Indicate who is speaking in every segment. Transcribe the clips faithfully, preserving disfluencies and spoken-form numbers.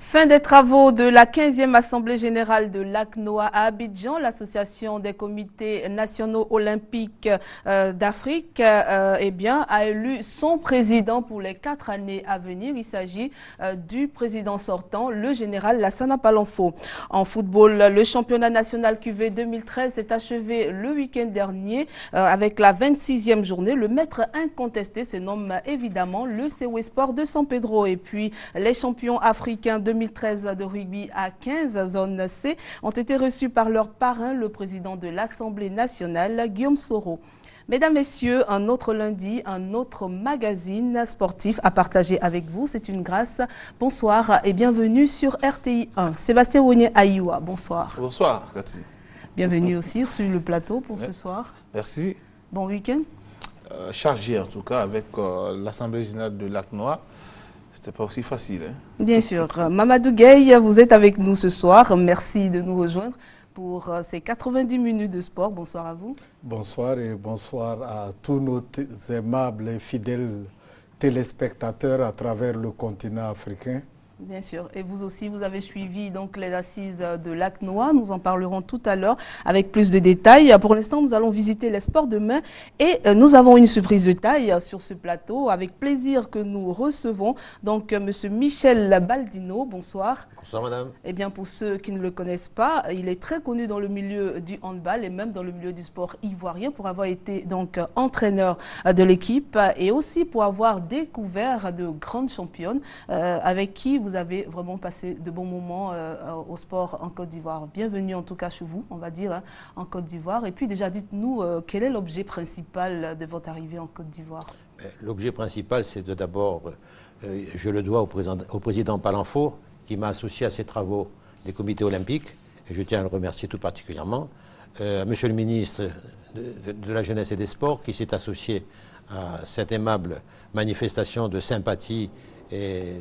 Speaker 1: Fin des travaux de la quinzième Assemblée générale de l'A C N O A à Abidjan. L'Association des comités nationaux olympiques euh, d'Afrique euh, eh bien, a élu son président pour les quatre années à venir. Il s'agit euh, du président sortant, le général Lassana Palanfo. En football, le championnat national Q V deux mille treize s'est achevé le week-end dernier euh, avec la vingt-sixième journée. Le maître incontesté se nomme évidemment le Sewe Sport de San Pedro. Et puis, les champions africains deux mille treize de rugby à quinze, zone C, ont été reçus par leur parrain, le président de l'Assemblée nationale, Guillaume Soro. Mesdames, Messieurs, un autre lundi, un autre magazine sportif à partager avec vous. C'est une grâce. Bonsoir et bienvenue sur R T I un. Sébastien Wogné Aïwa, bonsoir.
Speaker 2: Bonsoir, Cathy.
Speaker 1: Bienvenue aussi sur le plateau pour ouais. ce soir.
Speaker 2: Merci.
Speaker 1: Bon week-end.
Speaker 2: Euh, chargé en tout cas avec euh, l'Assemblée générale de l'A C N O A. C'était pas aussi facile. Hein? Bien
Speaker 1: sûr. Mamadou Gueye, vous êtes avec nous ce soir. Merci de nous rejoindre pour ces quatre-vingt-dix minutes de sport. Bonsoir à vous.
Speaker 3: Bonsoir et bonsoir à tous nos aimables et fidèles téléspectateurs à travers le continent africain.
Speaker 1: Bien sûr. Et vous aussi, vous avez suivi donc les assises de l'A C N O A. Nous en parlerons tout à l'heure avec plus de détails. Pour l'instant, nous allons visiter les sports demain et nous avons une surprise de taille sur ce plateau. Avec plaisir que nous recevons donc Monsieur Michel Baldino. Bonsoir.
Speaker 4: Bonsoir madame.
Speaker 1: Eh bien, pour ceux qui ne le connaissent pas, il est très connu dans le milieu du handball et même dans le milieu du sport ivoirien pour avoir été donc entraîneur de l'équipe et aussi pour avoir découvert de grandes championnes euh, avec qui vous Vous avez vraiment passé de bons moments euh, au sport en Côte d'Ivoire. Bienvenue en tout cas chez vous, on va dire, hein, en Côte d'Ivoire. Et puis déjà, dites-nous, euh, quel est l'objet principal de votre arrivée en Côte d'Ivoire?
Speaker 4: L'objet principal, c'est de d'abord, euh, je le dois au président, au président Palanfo, qui m'a associé à ses travaux des comités olympiques, et je tiens à le remercier tout particulièrement. Euh, à monsieur le ministre de, de, de la Jeunesse et des Sports, qui s'est associé à cette aimable manifestation de sympathie et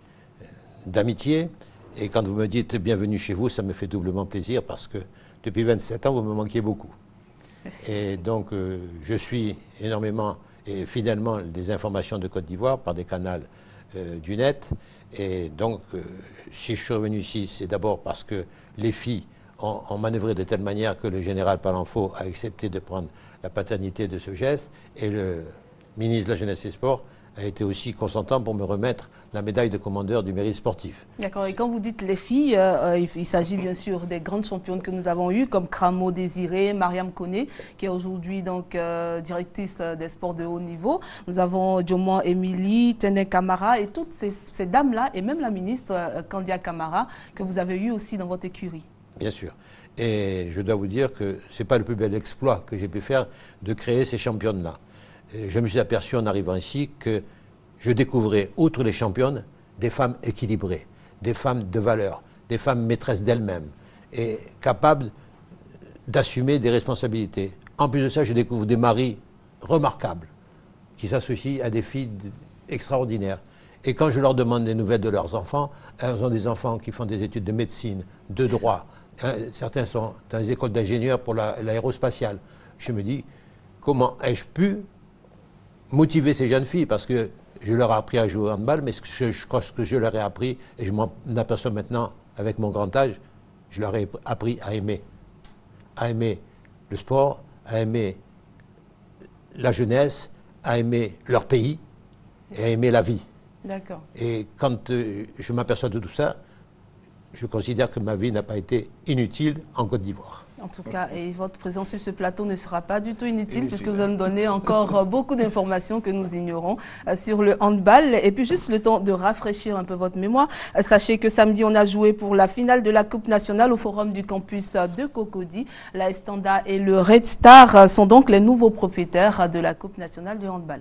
Speaker 4: d'amitié, et quand vous me dites bienvenue chez vous, ça me fait doublement plaisir parce que depuis vingt-sept ans, vous me manquiez beaucoup. Merci. Et donc, euh, je suis énormément et fidèlement des informations de Côte d'Ivoire par des canaux euh, du net. Et donc, euh, si je suis revenu ici, c'est d'abord parce que les filles ont, ont manœuvré de telle manière que le général Palanfo a accepté de prendre la paternité de ce geste, et le ministre de la Jeunesse et des Sports a été aussi consentant pour me remettre la médaille de commandeur du mérite sportif.
Speaker 1: D'accord. Et quand vous dites les filles, euh, il, il s'agit bien sûr des grandes championnes que nous avons eues, comme Kramo Désiré, Mariam Koné, qui est aujourd'hui donc euh, directrice des sports de haut niveau. Nous avons Djomon Émilie, Tene Kamara et toutes ces, ces dames-là, et même la ministre euh, Kandia Kamara, que vous avez eu aussi dans votre écurie.
Speaker 4: Bien sûr. Et je dois vous dire que ce n'est pas le plus bel exploit que j'ai pu faire de créer ces championnes-là. Je me suis aperçu en arrivant ici que je découvrais, outre les championnes, des femmes équilibrées, des femmes de valeur, des femmes maîtresses d'elles-mêmes et capables d'assumer des responsabilités. En plus de ça, je découvre des maris remarquables qui s'associent à des filles extraordinaires. Et quand je leur demande des nouvelles de leurs enfants, elles ont des enfants qui font des études de médecine, de droit. Certains sont dans les écoles d'ingénieurs pour l'aérospatiale. Je me dis, comment ai-je pu motiver ces jeunes filles, parce que je leur ai appris à jouer au handball, mais ce que je, je crois que je leur ai appris, et je m'en aperçois maintenant avec mon grand âge, je leur ai appris à aimer. À aimer le sport, à aimer la jeunesse, à aimer leur pays et à aimer la vie.
Speaker 1: D'accord.
Speaker 4: Et quand euh, je m'aperçois de tout ça, je considère que ma vie n'a pas été inutile en Côte d'Ivoire.
Speaker 1: En tout cas, et votre présence sur ce plateau ne sera pas du tout inutile, inutile puisque vous allez nous donner encore beaucoup d'informations que nous ignorons euh, sur le handball. Et puis juste le temps de rafraîchir un peu votre mémoire. Euh, sachez que samedi, on a joué pour la finale de la Coupe nationale au forum du campus de Cocody. La Estanda et le Red Star sont donc les nouveaux propriétaires de la Coupe nationale de handball.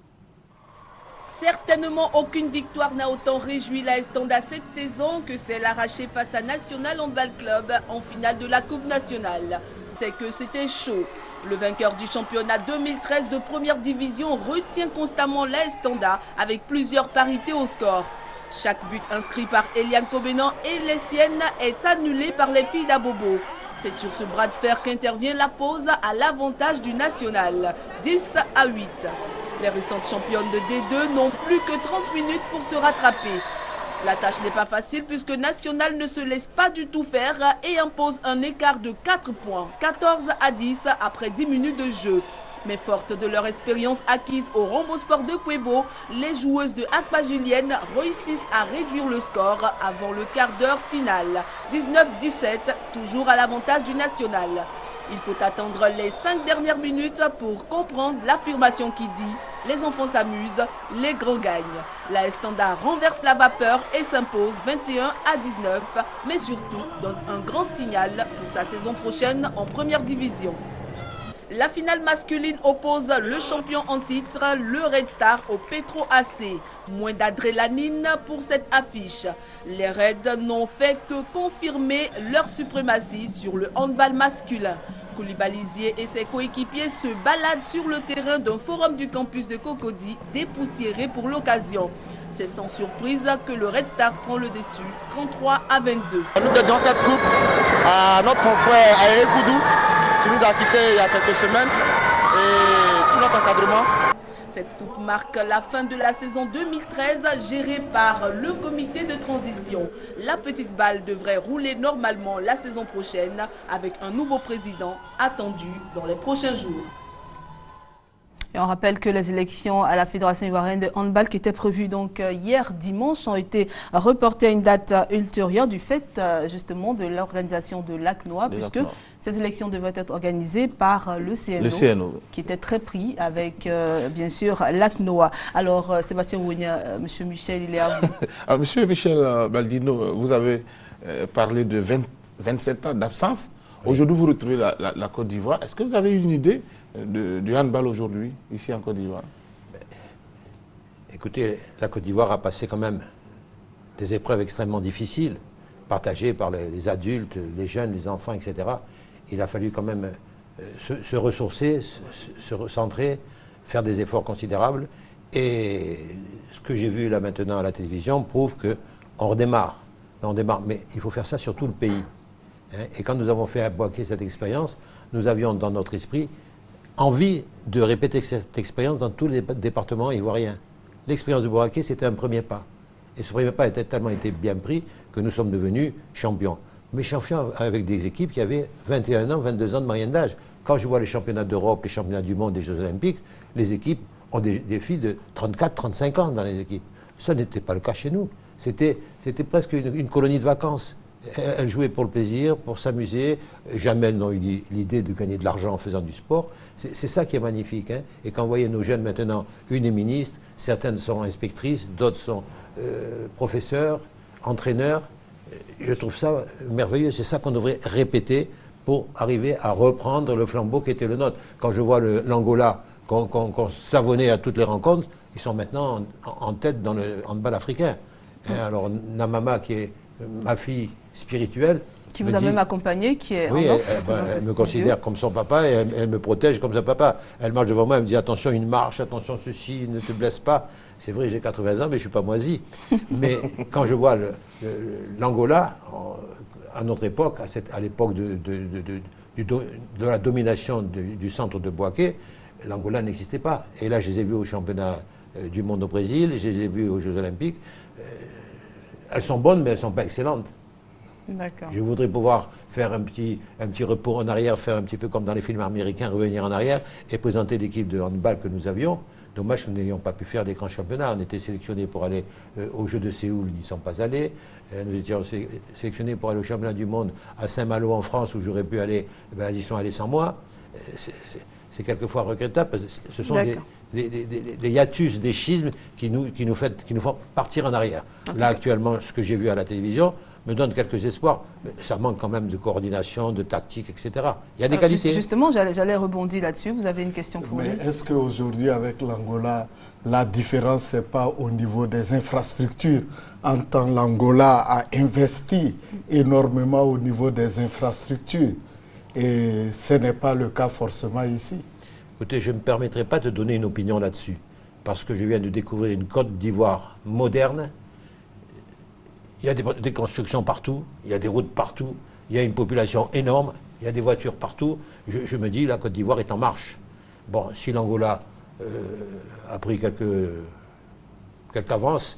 Speaker 5: Certainement, aucune victoire n'a autant réjoui la Estanda cette saison que celle arrachée face à National Handball Club en finale de la Coupe nationale. C'est que c'était chaud. Le vainqueur du championnat deux mille treize de première division retient constamment la Estanda avec plusieurs parités au score. Chaque but inscrit par Eliane Kobenan et les siennes est annulé par les filles d'Abobo. C'est sur ce bras de fer qu'intervient la pause à l'avantage du national, dix à huit. Les récentes championnes de D deux n'ont plus que trente minutes pour se rattraper. La tâche n'est pas facile puisque National ne se laisse pas du tout faire et impose un écart de quatre points, quatorze à dix après dix minutes de jeu. Mais fortes de leur expérience acquise au Rombo Sport de Puebo, les joueuses de Akpa Julienne réussissent à réduire le score avant le quart d'heure final. dix-neuf à dix-sept, toujours à l'avantage du National. Il faut attendre les cinq dernières minutes pour comprendre l'affirmation qui dit « Les enfants s'amusent, les grands gagnent ». La Standard renverse la vapeur et s'impose vingt et un à dix-neuf, mais surtout donne un grand signal pour sa saison prochaine en première division. La finale masculine oppose le champion en titre, le Red Star, au Petro A C. Moins d'adrénaline pour cette affiche. Les Reds n'ont fait que confirmer leur suprématie sur le handball masculin. Koulibaly et ses coéquipiers se baladent sur le terrain d'un forum du campus de Cocody, dépoussiéré pour l'occasion. C'est sans surprise que le Red Star prend le dessus, trente-trois à vingt-deux.
Speaker 6: Nous dédions cette coupe à notre confrère Aéré Koudou, qui nous a quittés il y a quelques semaines, et tout notre encadrement.
Speaker 5: Cette coupe marque la fin de la saison deux mille treize gérée par le comité de transition. La petite balle devrait rouler normalement la saison prochaine avec un nouveau président attendu dans les prochains jours.
Speaker 1: Et on rappelle que les élections à la Fédération ivoirienne de handball qui étaient prévues donc hier dimanche ont été reportées à une date ultérieure du fait justement de l'organisation de l'ACNOA, puisque ces élections devaient être organisées par le C N O,
Speaker 2: le C N O.
Speaker 1: Qui était très pris avec euh, bien sûr l'ACNOA. Alors euh, Sébastien Ounia, euh, Monsieur Michel, il est à vous.
Speaker 2: Alors, Monsieur Michel Baldino, vous avez euh, parlé de vingt, vingt-sept ans d'absence. Aujourd'hui, vous retrouvez la, la, la Côte d'Ivoire. Est-ce que vous avez une idée de, du handball aujourd'hui, ici en Côte d'Ivoire?
Speaker 4: Écoutez, la Côte d'Ivoire a passé quand même des épreuves extrêmement difficiles, partagées par les, les adultes, les jeunes, les enfants, et cetera. Il a fallu quand même euh, se, se ressourcer, se, se recentrer, faire des efforts considérables. Et ce que j'ai vu là maintenant à la télévision prouve qu'on redémarre. On démarre, mais il faut faire ça sur tout le pays. Et quand nous avons fait à Bouaké cette expérience, nous avions dans notre esprit envie de répéter cette expérience dans tous les départements ivoiriens. L'expérience de Bouaké, c'était un premier pas. Et ce premier pas a tellement été bien pris que nous sommes devenus champions. Mais champions avec des équipes qui avaient vingt et un ans, vingt-deux ans de moyenne d'âge. Quand je vois les championnats d'Europe, les championnats du monde, les Jeux Olympiques, les équipes ont des, des filles de trente-quatre, trente-cinq ans dans les équipes. Ça n'était pas le cas chez nous. C'était presque une, une colonie de vacances. Elles jouaient pour le plaisir, pour s'amuser. Jamais elles n'ont eu l'idée de gagner de l'argent en faisant du sport. C'est ça qui est magnifique. Hein. Et quand vous voyez nos jeunes maintenant, une est ministre, certaines sont inspectrices, d'autres sont euh, professeurs, entraîneurs. Je trouve ça merveilleux. C'est ça qu'on devrait répéter pour arriver à reprendre le flambeau qui était le nôtre. Quand je vois l'Angola, qu'on qu'on, qu'on savonnait à toutes les rencontres, ils sont maintenant en, en tête dans le handball africain. Et alors Namama, qui est ma fille spirituelle,
Speaker 1: qui vous a dit, même accompagné, qui est
Speaker 4: oui,
Speaker 1: en
Speaker 4: elle, elle, ben, elle me considère comme son papa et elle, elle me protège comme son papa. Elle marche devant moi, elle me dit attention une marche, attention ceci, ne te blesse pas. C'est vrai, j'ai quatre-vingts ans, mais je ne suis pas moisi. Mais quand je vois l'Angola, à notre époque, à, cette, à l'époque de, de, de, de, de, de la domination de, du centre de Bouaké, l'Angola n'existait pas. Et là, je les ai vus au championnat euh, du monde au Brésil, je les ai vus aux Jeux Olympiques. Euh, elles sont bonnes, mais elles ne sont pas excellentes. Je voudrais pouvoir faire un petit, un petit repos en arrière, faire un petit peu comme dans les films américains, revenir en arrière et présenter l'équipe de handball que nous avions. Dommage que nous n'ayons pas pu faire des grands championnats. On était sélectionnés pour aller euh, aux Jeux de Séoul, ils n'y sont pas allés. Euh, nous étions sé sélectionnés pour aller au championnat du monde à Saint-Malo en France, où j'aurais pu aller, ben, ils y sont allés sans moi. Euh, c'est quelquefois regrettable. Ce sont des, des, des, des, des hiatus, des schismes qui nous, qui, nous fait, qui nous font partir en arrière. Okay. Là, actuellement, ce que j'ai vu à la télévision me donne quelques espoirs, mais ça manque quand même de coordination, de tactique, et cetera. Il y a des Alors, qualités.
Speaker 1: Justement, j'allais rebondir là-dessus. Vous avez une question pour
Speaker 3: mais
Speaker 1: lui?
Speaker 3: Est-ce qu'aujourd'hui, avec l'Angola, la différence, ce n'est pas au niveau des infrastructures? En tant l'Angola a investi énormément au niveau des infrastructures. Et ce n'est pas le cas forcément ici.
Speaker 4: Écoutez, je ne me permettrai pas de donner une opinion là-dessus, parce que je viens de découvrir une Côte d'Ivoire moderne. Il y a des, des constructions partout, il y a des routes partout, il y a une population énorme, il y a des voitures partout. Je, je me dis, la Côte d'Ivoire est en marche. Bon, si l'Angola euh, a pris quelques, quelques avances,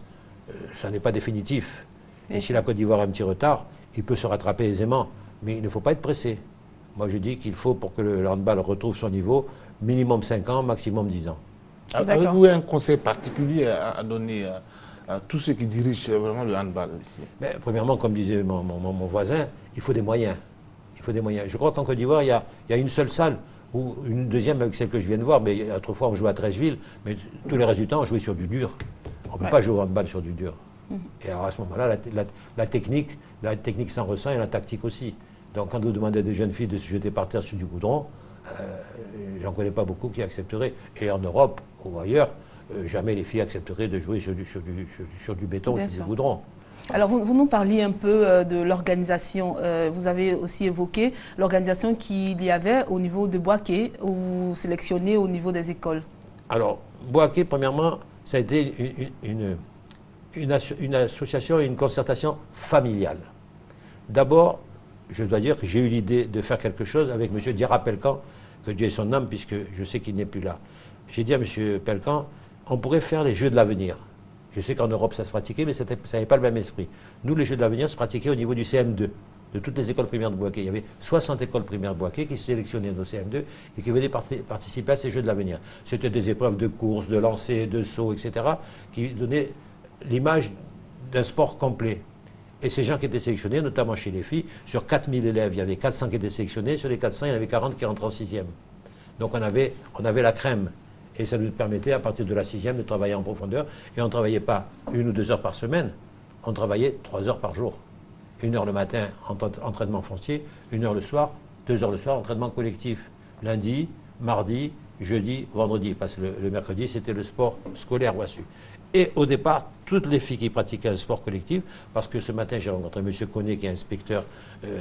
Speaker 4: euh, ça n'est pas définitif. Et si la Côte d'Ivoire a un petit retard, il peut se rattraper aisément. Mais il ne faut pas être pressé. Moi, je dis qu'il faut, pour que le handball retrouve son niveau, minimum cinq ans, maximum dix ans.
Speaker 2: Avez-vous un conseil particulier à, à donner à, à tous ceux qui dirigent vraiment le handball ici?
Speaker 4: Mais, premièrement, comme disait mon, mon, mon voisin, il faut des moyens. Il faut des moyens. Je crois qu'en Côte d'Ivoire, il, il y a une seule salle, ou une deuxième avec celle que je viens de voir, mais autrefois on jouait à Treichville, mais tous les résultats, on jouait sur du dur. On ne peut ouais. pas jouer au handball sur du dur. Mmh. Et alors à ce moment-là, la, la, la technique, la technique s'en ressent et la tactique aussi. Donc quand vous demandez à des jeunes filles de se jeter par terre sur du goudron, euh, j'en connais pas beaucoup qui accepteraient. Et en Europe ou ailleurs, euh, jamais les filles accepteraient de jouer sur du, sur du, sur, sur du béton, Bien sur sûr. du goudron.
Speaker 1: Alors, vous, vous nous parliez un peu euh, de l'organisation. Euh, vous avez aussi évoqué l'organisation qu'il y avait au niveau de Boaké, ou sélectionné au niveau des écoles.
Speaker 4: Alors, Boaké, premièrement, ça a été une, une, une, asso une association et une concertation familiale. D'abord, je dois dire que j'ai eu l'idée de faire quelque chose avec M. Diarra Pelkan, que Dieu ait son âme, puisque je sais qu'il n'est plus là. J'ai dit à M. Pelkan, on pourrait faire les Jeux de l'avenir. Je sais qu'en Europe, ça se pratiquait, mais ça n'avait pas le même esprit. Nous, les Jeux de l'avenir se pratiquaient au niveau du C M deux, de toutes les écoles primaires de Boaké. Il y avait soixante écoles primaires de Boaké qui sélectionnaient nos C M deux et qui venaient participer à ces Jeux de l'avenir. C'était des épreuves de course, de lancer, de saut, et cetera, qui donnaient l'image d'un sport complet. Et ces gens qui étaient sélectionnés, notamment chez les filles, sur quatre mille élèves, il y avait quatre cents qui étaient sélectionnés, sur les quatre cents, il y en avait quarante qui rentraient en sixième. Donc on avait, on avait la crème. Et ça nous permettait, à partir de la sixième, de travailler en profondeur. Et on ne travaillait pas une ou deux heures par semaine, on travaillait trois heures par jour. Une heure le matin, entraînement foncier, une heure le soir, deux heures le soir, entraînement collectif. Lundi, mardi, jeudi, vendredi. Parce que le, le mercredi, c'était le sport scolaire, voici. Et au départ, toutes les filles qui pratiquaient un sport collectif, parce que ce matin, j'ai rencontré M. Koné, qui est inspecteur euh,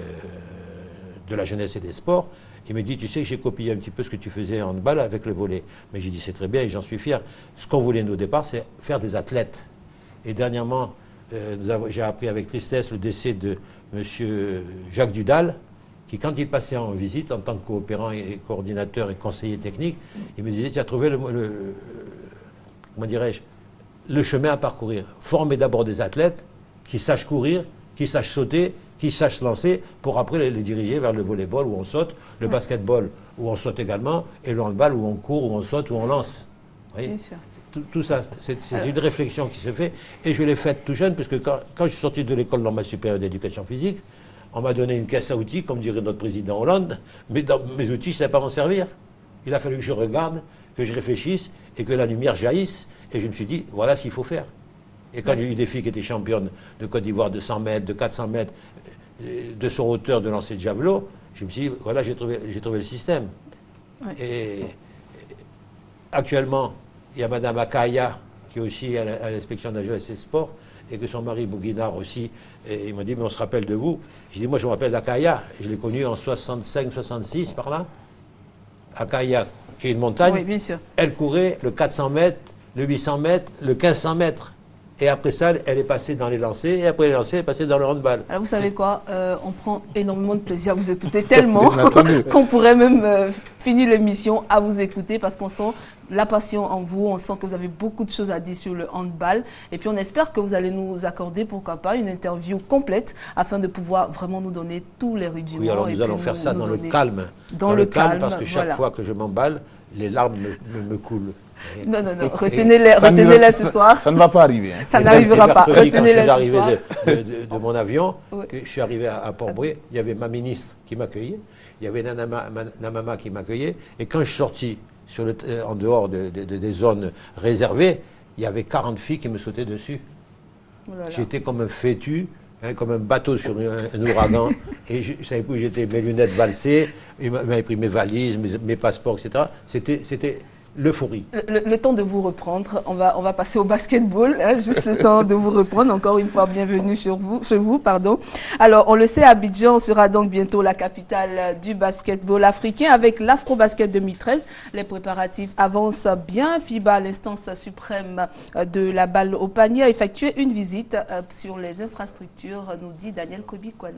Speaker 4: de la jeunesse et des sports. Il me dit, tu sais, j'ai copié un petit peu ce que tu faisais en handball avec le volley. Mais j'ai dit, c'est très bien et j'en suis fier. Ce qu'on voulait, nous, au départ, c'est faire des athlètes. Et dernièrement, euh, j'ai appris avec tristesse le décès de M. Jacques Dudal, qui, quand il passait en visite, en tant que coopérant et coordinateur et conseiller technique, il me disait, tu as trouvé le, le, le comment dirais-je, le chemin à parcourir. Former d'abord des athlètes qui sachent courir, qui sachent sauter, qui sachent se lancer, pour après les, les diriger vers le volleyball où on saute, le ouais. basketball où on saute également, et le handball où on court, où on saute, où on lance. Vous voyez ? Bien sûr. Tout, tout ça, c'est Alors... une réflexion qui se fait, et je l'ai faite tout jeune, parce que quand, quand je suis sorti de l'école normale supérieure d'éducation physique, on m'a donné une caisse à outils, comme dirait notre président Hollande, mais dans mes outils, je ne savais pas m'en servir. Il a fallu que je regarde, que je réfléchisse, et que la lumière jaillisse, et je me suis dit, voilà ce qu'il faut faire. Et quand j'ai eu des filles qui étaient championnes de Côte d'Ivoire de cent mètres, de quatre cents mètres, de son hauteur de lancer de javelot, je me suis dit, voilà, j'ai trouvé, j'ai trouvé le système. Ouais. Et actuellement, il y a Mme Akaya, qui est aussi à l'inspection de la jeunesse et des sports, et que son mari Bouguinard aussi, et il m'a dit, mais on se rappelle de vous. J'ai dit, moi je me rappelle d'Akaya, je l'ai connue en soixante-cinq soixante-six, par là. Akaya, qui est une montagne,
Speaker 1: oui, bien sûr.
Speaker 4: Elle courait le quatre cents mètres, le huit cents mètres, le quinze cents mètres. Et après ça, elle est passée dans les lancers, et après les lancers, elle est passée dans le handball.
Speaker 1: Alors vous savez quoi, euh, on prend énormément de plaisir à vous écouter, tellement qu'on pourrait même euh, finir l'émission à vous écouter, parce qu'on sent la passion en vous, on sent que vous avez beaucoup de choses à dire sur le handball, et puis on espère que vous allez nous accorder, pourquoi pas, une interview complète, afin de pouvoir vraiment nous donner tous les rudiments.
Speaker 4: Oui, alors nous allons faire ça dans le calme.
Speaker 1: Dans, dans le calme, calme,
Speaker 4: parce que chaque
Speaker 1: voilà.
Speaker 4: fois que je m'emballe, les larmes me, me, me coulent.
Speaker 1: Non, non, non, retenez-les retenez ce soir.
Speaker 2: Ça ne va pas arriver. Hein.
Speaker 1: Ça n'arrivera pas.
Speaker 4: Retenez-les ce soir. Quand je suis arrivé de, de, de, de mon avion, oui. que je suis arrivé à, à Port-Brouet, il y avait ma ministre qui m'accueillait, il y avait Nanama, Namama qui m'accueillait, et quand je suis sorti sur le, en dehors de, de, de, des zones réservées, il y avait quarante filles qui me sautaient dessus. Oh j'étais comme un fétu, hein, comme un bateau sur un, un ouragan, et je ne savais plus où j'étais, mes lunettes valsées, il m'avait pris mes valises, mes, mes passeports, et cetera. C'était l'euphorie.
Speaker 1: Le, le, le temps de vous reprendre, on va, on va passer au basketball, hein, juste le temps de vous reprendre. Encore une fois, bienvenue sur vous, chez vous. Pardon. Alors, on le sait, Abidjan sera donc bientôt la capitale du basketball africain avec l'Afro-Basket deux mille treize. Les préparatifs avancent bien. FIBA, l'instance suprême de la balle au panier, a effectué une visite sur les infrastructures, nous dit Daniel Kobi-Kwalou.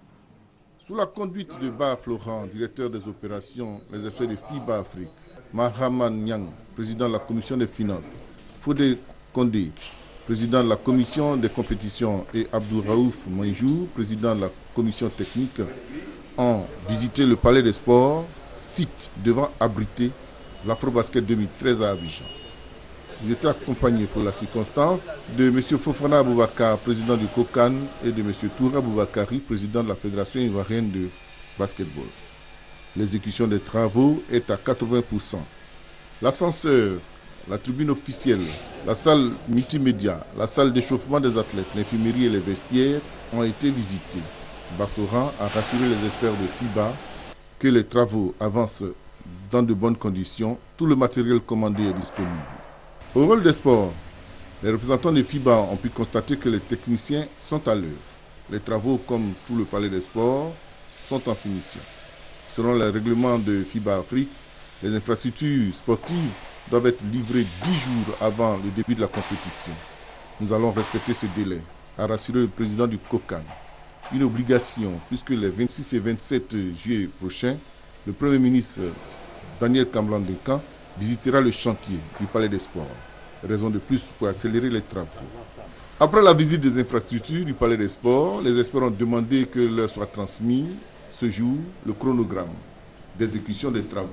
Speaker 7: Sous la conduite de Ba Florent, directeur des opérations, les effets de FIBA Afrique, Mahaman Nyang, président de la commission des finances, Fodé Kondé, président de la commission des compétitions, et Abdou Raouf Manjou, président de la commission technique, ont visité le Palais des Sports, site devant abriter l'Afrobasket deux mille treize à Abidjan. Ils étaient accompagnés pour la circonstance de M. Fofana Aboubakar, président du COCAN, et de M. Toura Aboubakari, président de la Fédération ivoirienne de basketball. L'exécution des travaux est à quatre-vingts pour cent. L'ascenseur, la tribune officielle, la salle multimédia, la salle d'échauffement des athlètes, l'infirmerie et les vestiaires ont été visités. Bafloran a rassuré les experts de FIBA que les travaux avancent dans de bonnes conditions. Tout le matériel commandé est disponible. Au rôle des sports, les représentants de FIBA ont pu constater que les techniciens sont à l'œuvre. Les travaux, comme tout le palais des sports, sont en finition. Selon les règlements de FIBA Afrique, les infrastructures sportives doivent être livrées dix jours avant le début de la compétition. Nous allons respecter ce délai, a rassuré le président du COCAN. Une obligation, puisque les vingt-six et vingt-sept juillet prochains, le Premier ministre Daniel Kamlan-Duncan visitera le chantier du Palais des Sports. Raison de plus pour accélérer les travaux. Après la visite des infrastructures du Palais des Sports, les experts ont demandé que leur soit transmis ce jour le chronogramme d'exécution des travaux.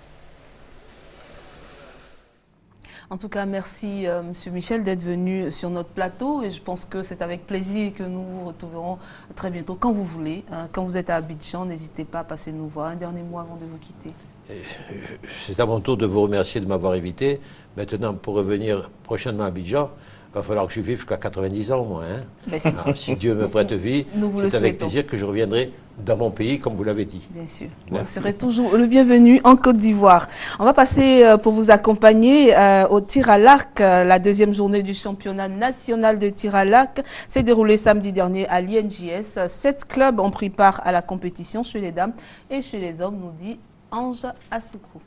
Speaker 1: En tout cas, merci euh, M. Michel d'être venu sur notre plateau et je pense que c'est avec plaisir que nous vous retrouverons très bientôt, quand vous voulez. Hein, quand vous êtes à Abidjan, n'hésitez pas à passer nous voir. Un dernier mot avant de vous quitter.
Speaker 4: C'est à mon tour de vous remercier de m'avoir invité. Maintenant, pour revenir prochainement à Abidjan, il va falloir que je vive jusqu'à quatre-vingt-dix ans, moi. Hein. Alors, si Dieu me prête vie, c'est avec plaisir que je reviendrai dans mon pays, comme vous l'avez dit.
Speaker 1: Bien sûr. Vous serez toujours le bienvenu en Côte d'Ivoire. On va passer, euh, pour vous accompagner, euh, au tir à l'arc. Euh, la deuxième journée du championnat national de tir à l'arc s'est déroulée samedi dernier à l'I N J S. Sept clubs ont pris part à la compétition chez les dames et chez les hommes, nous dit Ange Assoukou.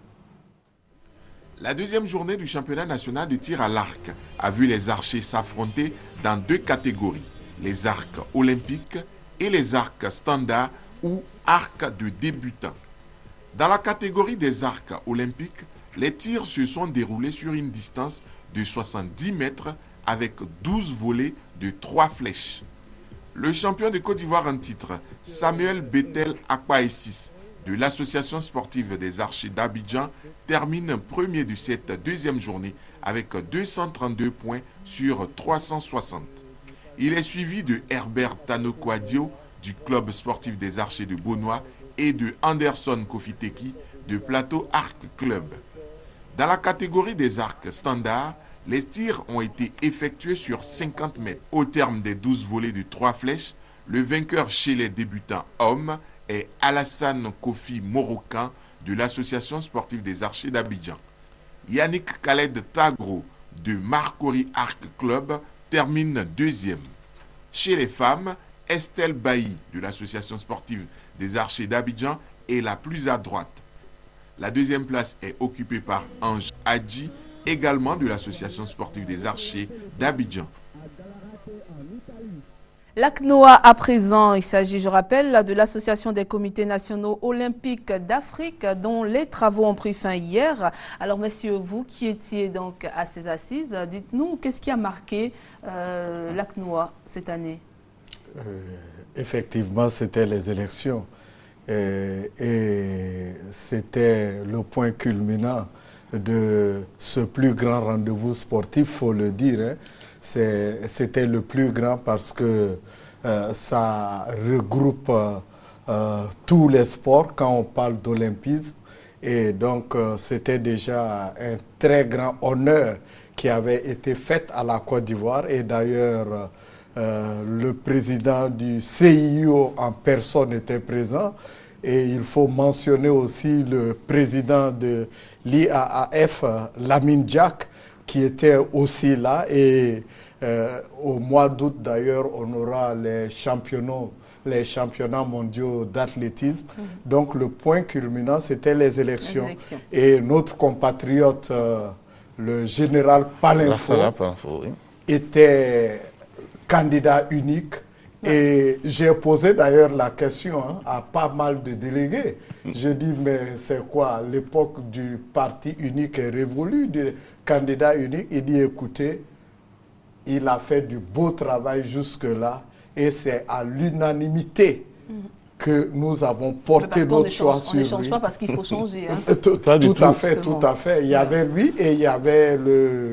Speaker 8: La deuxième journée du championnat national de tir à l'arc a vu les archers s'affronter dans deux catégories, les arcs olympiques et les arcs standards ou arcs de débutants. Dans la catégorie des arcs olympiques, les tirs se sont déroulés sur une distance de soixante-dix mètres avec douze volées de trois flèches. Le champion de Côte d'Ivoire en titre, Samuel Bethel Akpaessis, de l'association sportive des archers d'Abidjan, termine premier de cette deuxième journée avec deux cent trente-deux points sur trois cent soixante. Il est suivi de Herbert Tanokwadio du club sportif des archers de Beaunois et de Anderson Kofiteki de Plateau Arc Club. Dans la catégorie des arcs standards, les tirs ont été effectués sur cinquante mètres. Au terme des douze volées de trois flèches, le vainqueur chez les débutants hommes est Alassane Kofi Morokan de l'association sportive des archers d'Abidjan. Yannick Khaled Tagro de Marcory Arc Club termine deuxième. Chez les femmes, Estelle Bailly de l'association sportive des archers d'Abidjan est la plus à droite. La deuxième place est occupée par Ange Hadji, également de l'association sportive des archers d'Abidjan.
Speaker 1: L'A C N O A à présent, il s'agit, je rappelle, de l'Association des comités nationaux olympiques d'Afrique dont les travaux ont pris fin hier. Alors messieurs, vous qui étiez donc à ces assises, dites-nous, qu'est-ce qui a marqué euh, l'A C N O A cette année?
Speaker 3: euh, Effectivement, c'était les élections et, et c'était le point culminant de ce plus grand rendez-vous sportif, il faut le dire. Hein. C'était le plus grand parce que euh, ça regroupe euh, tous les sports quand on parle d'olympisme. Et donc, euh, c'était déjà un très grand honneur qui avait été fait à la Côte d'Ivoire. Et d'ailleurs, euh, le président du C I O en personne était présent. Et il faut mentionner aussi le président de l'I A A F, Lamine Diack, qui était aussi là. Et euh, au mois d'août, d'ailleurs, on aura les championnats, les championnats mondiaux d'athlétisme. Mmh. Donc, le point culminant, c'était les élections. les élections. Et notre compatriote, euh, le général Palinfo, oui. était candidat unique. Et j'ai posé d'ailleurs la question hein, à pas mal de délégués. Je dis, mais c'est quoi, l'époque du parti unique est révolue, du candidat unique? Il dit, écoutez, Il a fait du beau travail jusque-là et c'est à l'unanimité mmh. que nous avons porté notre choix
Speaker 1: change,
Speaker 3: sur lui.
Speaker 1: On ne change pas parce qu'il faut changer. Hein.
Speaker 3: tout, tout, tout à fait, tout à fait. Il y avait lui et il y avait le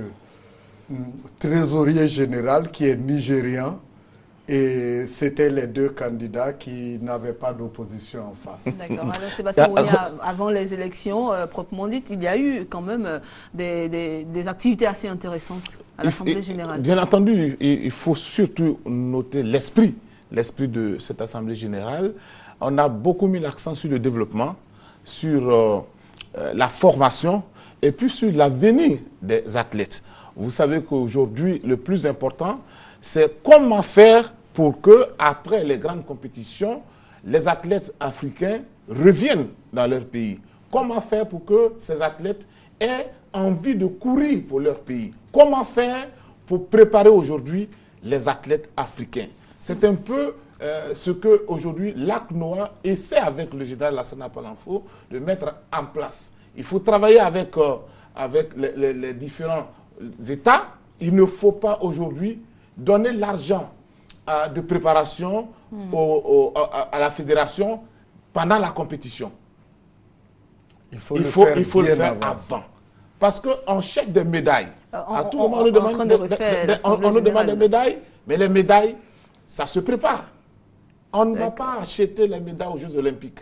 Speaker 3: trésorier général qui est nigérian. Et c'était les deux candidats qui n'avaient pas d'opposition en face.
Speaker 1: D'accord. Alors Sébastien Ouya, avant les élections, euh, proprement dites, il y a eu quand même euh, des, des, des activités assez intéressantes à l'Assemblée générale.
Speaker 2: Bien entendu, il faut surtout noter l'esprit, l'esprit de cette Assemblée générale. On a beaucoup mis l'accent sur le développement, sur euh, euh, la formation et puis sur l'avenir des athlètes. Vous savez qu'aujourd'hui, le plus important, c'est comment faire pour que, après les grandes compétitions, les athlètes africains reviennent dans leur pays. Comment faire pour que ces athlètes aient envie de courir pour leur pays? Comment faire pour préparer aujourd'hui les athlètes africains? C'est un peu euh, ce que aujourd'hui l'ACNOA essaie avec le général Lassana Palanfo de mettre en place. Il faut travailler avec, euh, avec les, les, les différents États. Il ne faut pas aujourd'hui donner l'argent euh, de préparation mmh. au, au, à, à la fédération pendant la compétition. Il faut il le faut, faire, il faut le faire avant. avant. Parce qu'on cherche des médailles. Euh, on, à tout moment, on, on, nous demande, de de, de, de, on, on nous demande des médailles, mais les médailles, ça se prépare. On ne va pas acheter les médailles aux Jeux Olympiques.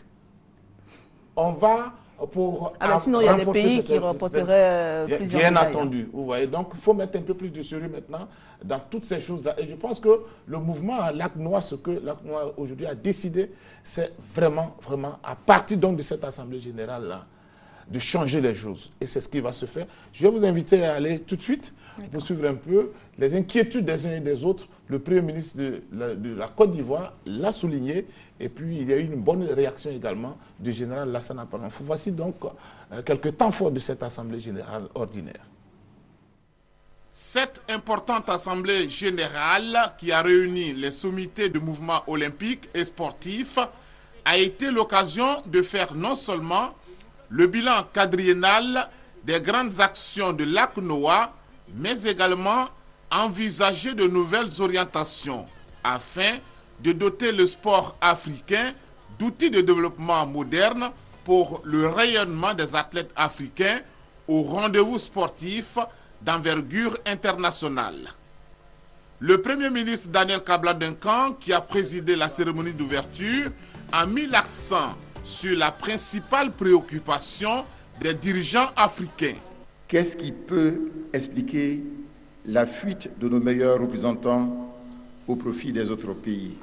Speaker 2: On va pour...
Speaker 1: Alors sinon, il y a des pays qui remporteraient plusieurs
Speaker 2: Bien
Speaker 1: médailles.
Speaker 2: entendu, vous voyez. Donc, il faut mettre un peu plus de sérieux maintenant dans toutes ces choses-là. Et je pense que le mouvement l'ACNOA, ce que l'ACNOA aujourd'hui a décidé, c'est vraiment, vraiment, à partir donc de cette Assemblée générale-là, de changer les choses. Et c'est ce qui va se faire. Je vais vous inviter à aller tout de suite pour suivre un peu les inquiétudes des uns et des autres. Le Premier ministre de la, de la Côte d'Ivoire l'a souligné. Et puis, il y a eu une bonne réaction également du général Lassana Palanfo. Voici donc euh, quelques temps forts de cette Assemblée générale ordinaire. Cette importante Assemblée générale qui a réuni les sommités du mouvement olympique et sportif a été l'occasion de faire non seulement le bilan quadriennal des grandes actions de l'ACNOA, mais également envisager de nouvelles orientations afin de doter le sport africain d'outils de développement modernes pour le rayonnement des athlètes africains au rendez-vous sportif d'envergure internationale. Le Premier ministre Daniel Kabla-Duncan, qui a présidé la cérémonie d'ouverture, a mis l'accent sur la principale préoccupation des dirigeants africains.
Speaker 9: Qu'est-ce qui peut expliquer la fuite de nos meilleurs représentants au profit des autres pays?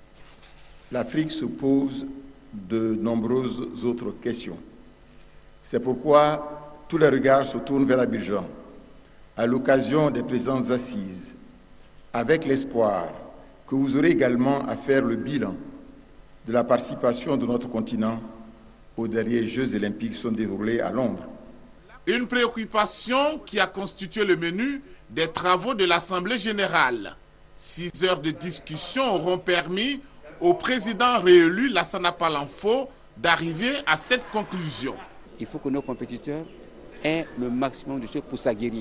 Speaker 9: L'Afrique se pose de nombreuses autres questions. C'est pourquoi tous les regards se tournent vers Abidjan, à l'occasion des présidences assises, avec l'espoir que vous aurez également à faire le bilan de la participation de notre continent aux derniers Jeux olympiques qui sont déroulés à Londres.
Speaker 2: Une préoccupation qui a constitué le menu des travaux de l'Assemblée générale. Six heures de discussion auront permis au président réélu Lassana Palanfo d'arriver à cette conclusion.
Speaker 10: Il faut que nos compétiteurs aient le maximum de choses pour s'aguerrir.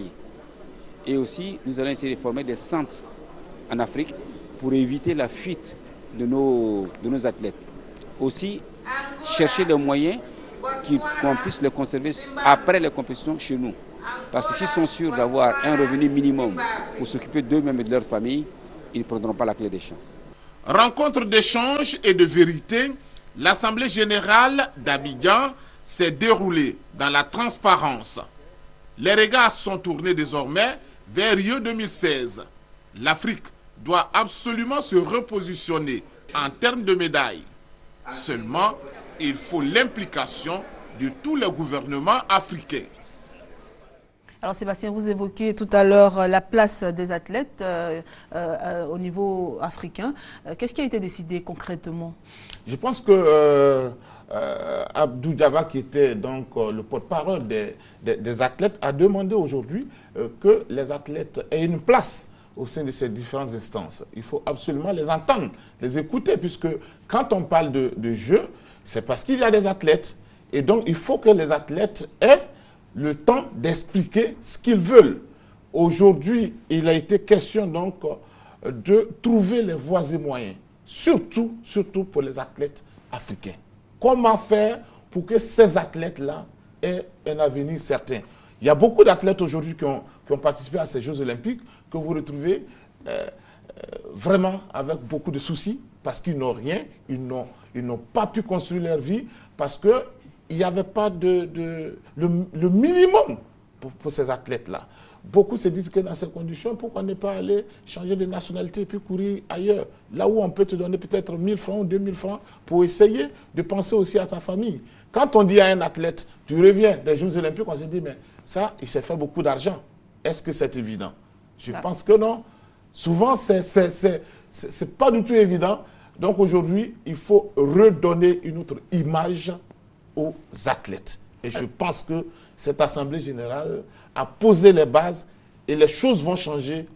Speaker 10: Et aussi, nous allons essayer de former des centres en Afrique pour éviter la fuite de nos, de nos athlètes. Aussi, chercher des moyens qu'on puisse les conserver après les compétitions chez nous. Parce que s'ils sont sûrs d'avoir un revenu minimum pour s'occuper d'eux-mêmes et de leur famille, ils ne prendront pas la clé des champs.
Speaker 2: Rencontre d'échange et de vérité, l'Assemblée générale d'Abidjan s'est déroulée dans la transparence. Les regards sont tournés désormais vers Rio deux mille seize. L'Afrique doit absolument se repositionner en termes de médailles. Seulement, il faut l'implication de tous les gouvernements africains.
Speaker 1: Alors Sébastien, vous évoquiez tout à l'heure la place des athlètes euh, euh, au niveau africain. Euh, Qu'est-ce qui a été décidé concrètement?
Speaker 2: Je pense que euh, euh, Abdou Daba, qui était donc euh, le porte-parole des, des, des athlètes, a demandé aujourd'hui euh, que les athlètes aient une place au sein de ces différentes instances. Il faut absolument les entendre, les écouter, puisque quand on parle de, de jeu, c'est parce qu'il y a des athlètes. Et donc, il faut que les athlètes aient le temps d'expliquer ce qu'ils veulent aujourd'hui, il a été question donc de trouver les voies et moyens, surtout, surtout pour les athlètes africains. Comment faire pour que ces athlètes-là aient un avenir certain? Il y a beaucoup d'athlètes aujourd'hui qui ont, qui ont participé à ces Jeux olympiques que vous retrouvez euh, euh, vraiment avec beaucoup de soucis parce qu'ils n'ont rien, ils n'ont ils n'ont pas pu construire leur vie parce qu'il n'y avait pas de, de le, le minimum pour, pour ces athlètes-là. Beaucoup se disent que dans ces conditions, pourquoi ne pas aller changer de nationalité et puis courir ailleurs? Là où on peut te donner peut-être mille francs ou deux mille francs pour essayer de penser aussi à ta famille. Quand on dit à un athlète, tu reviens des Jeux olympiques, on se dit, mais ça, il s'est fait beaucoup d'argent. Est-ce que c'est évident? Je ah. pense que non. Souvent, ce n'est pas du tout évident. Donc aujourd'hui, il faut redonner une autre image aux athlètes. Et je pense que cette Assemblée générale a posé les bases et les choses vont changer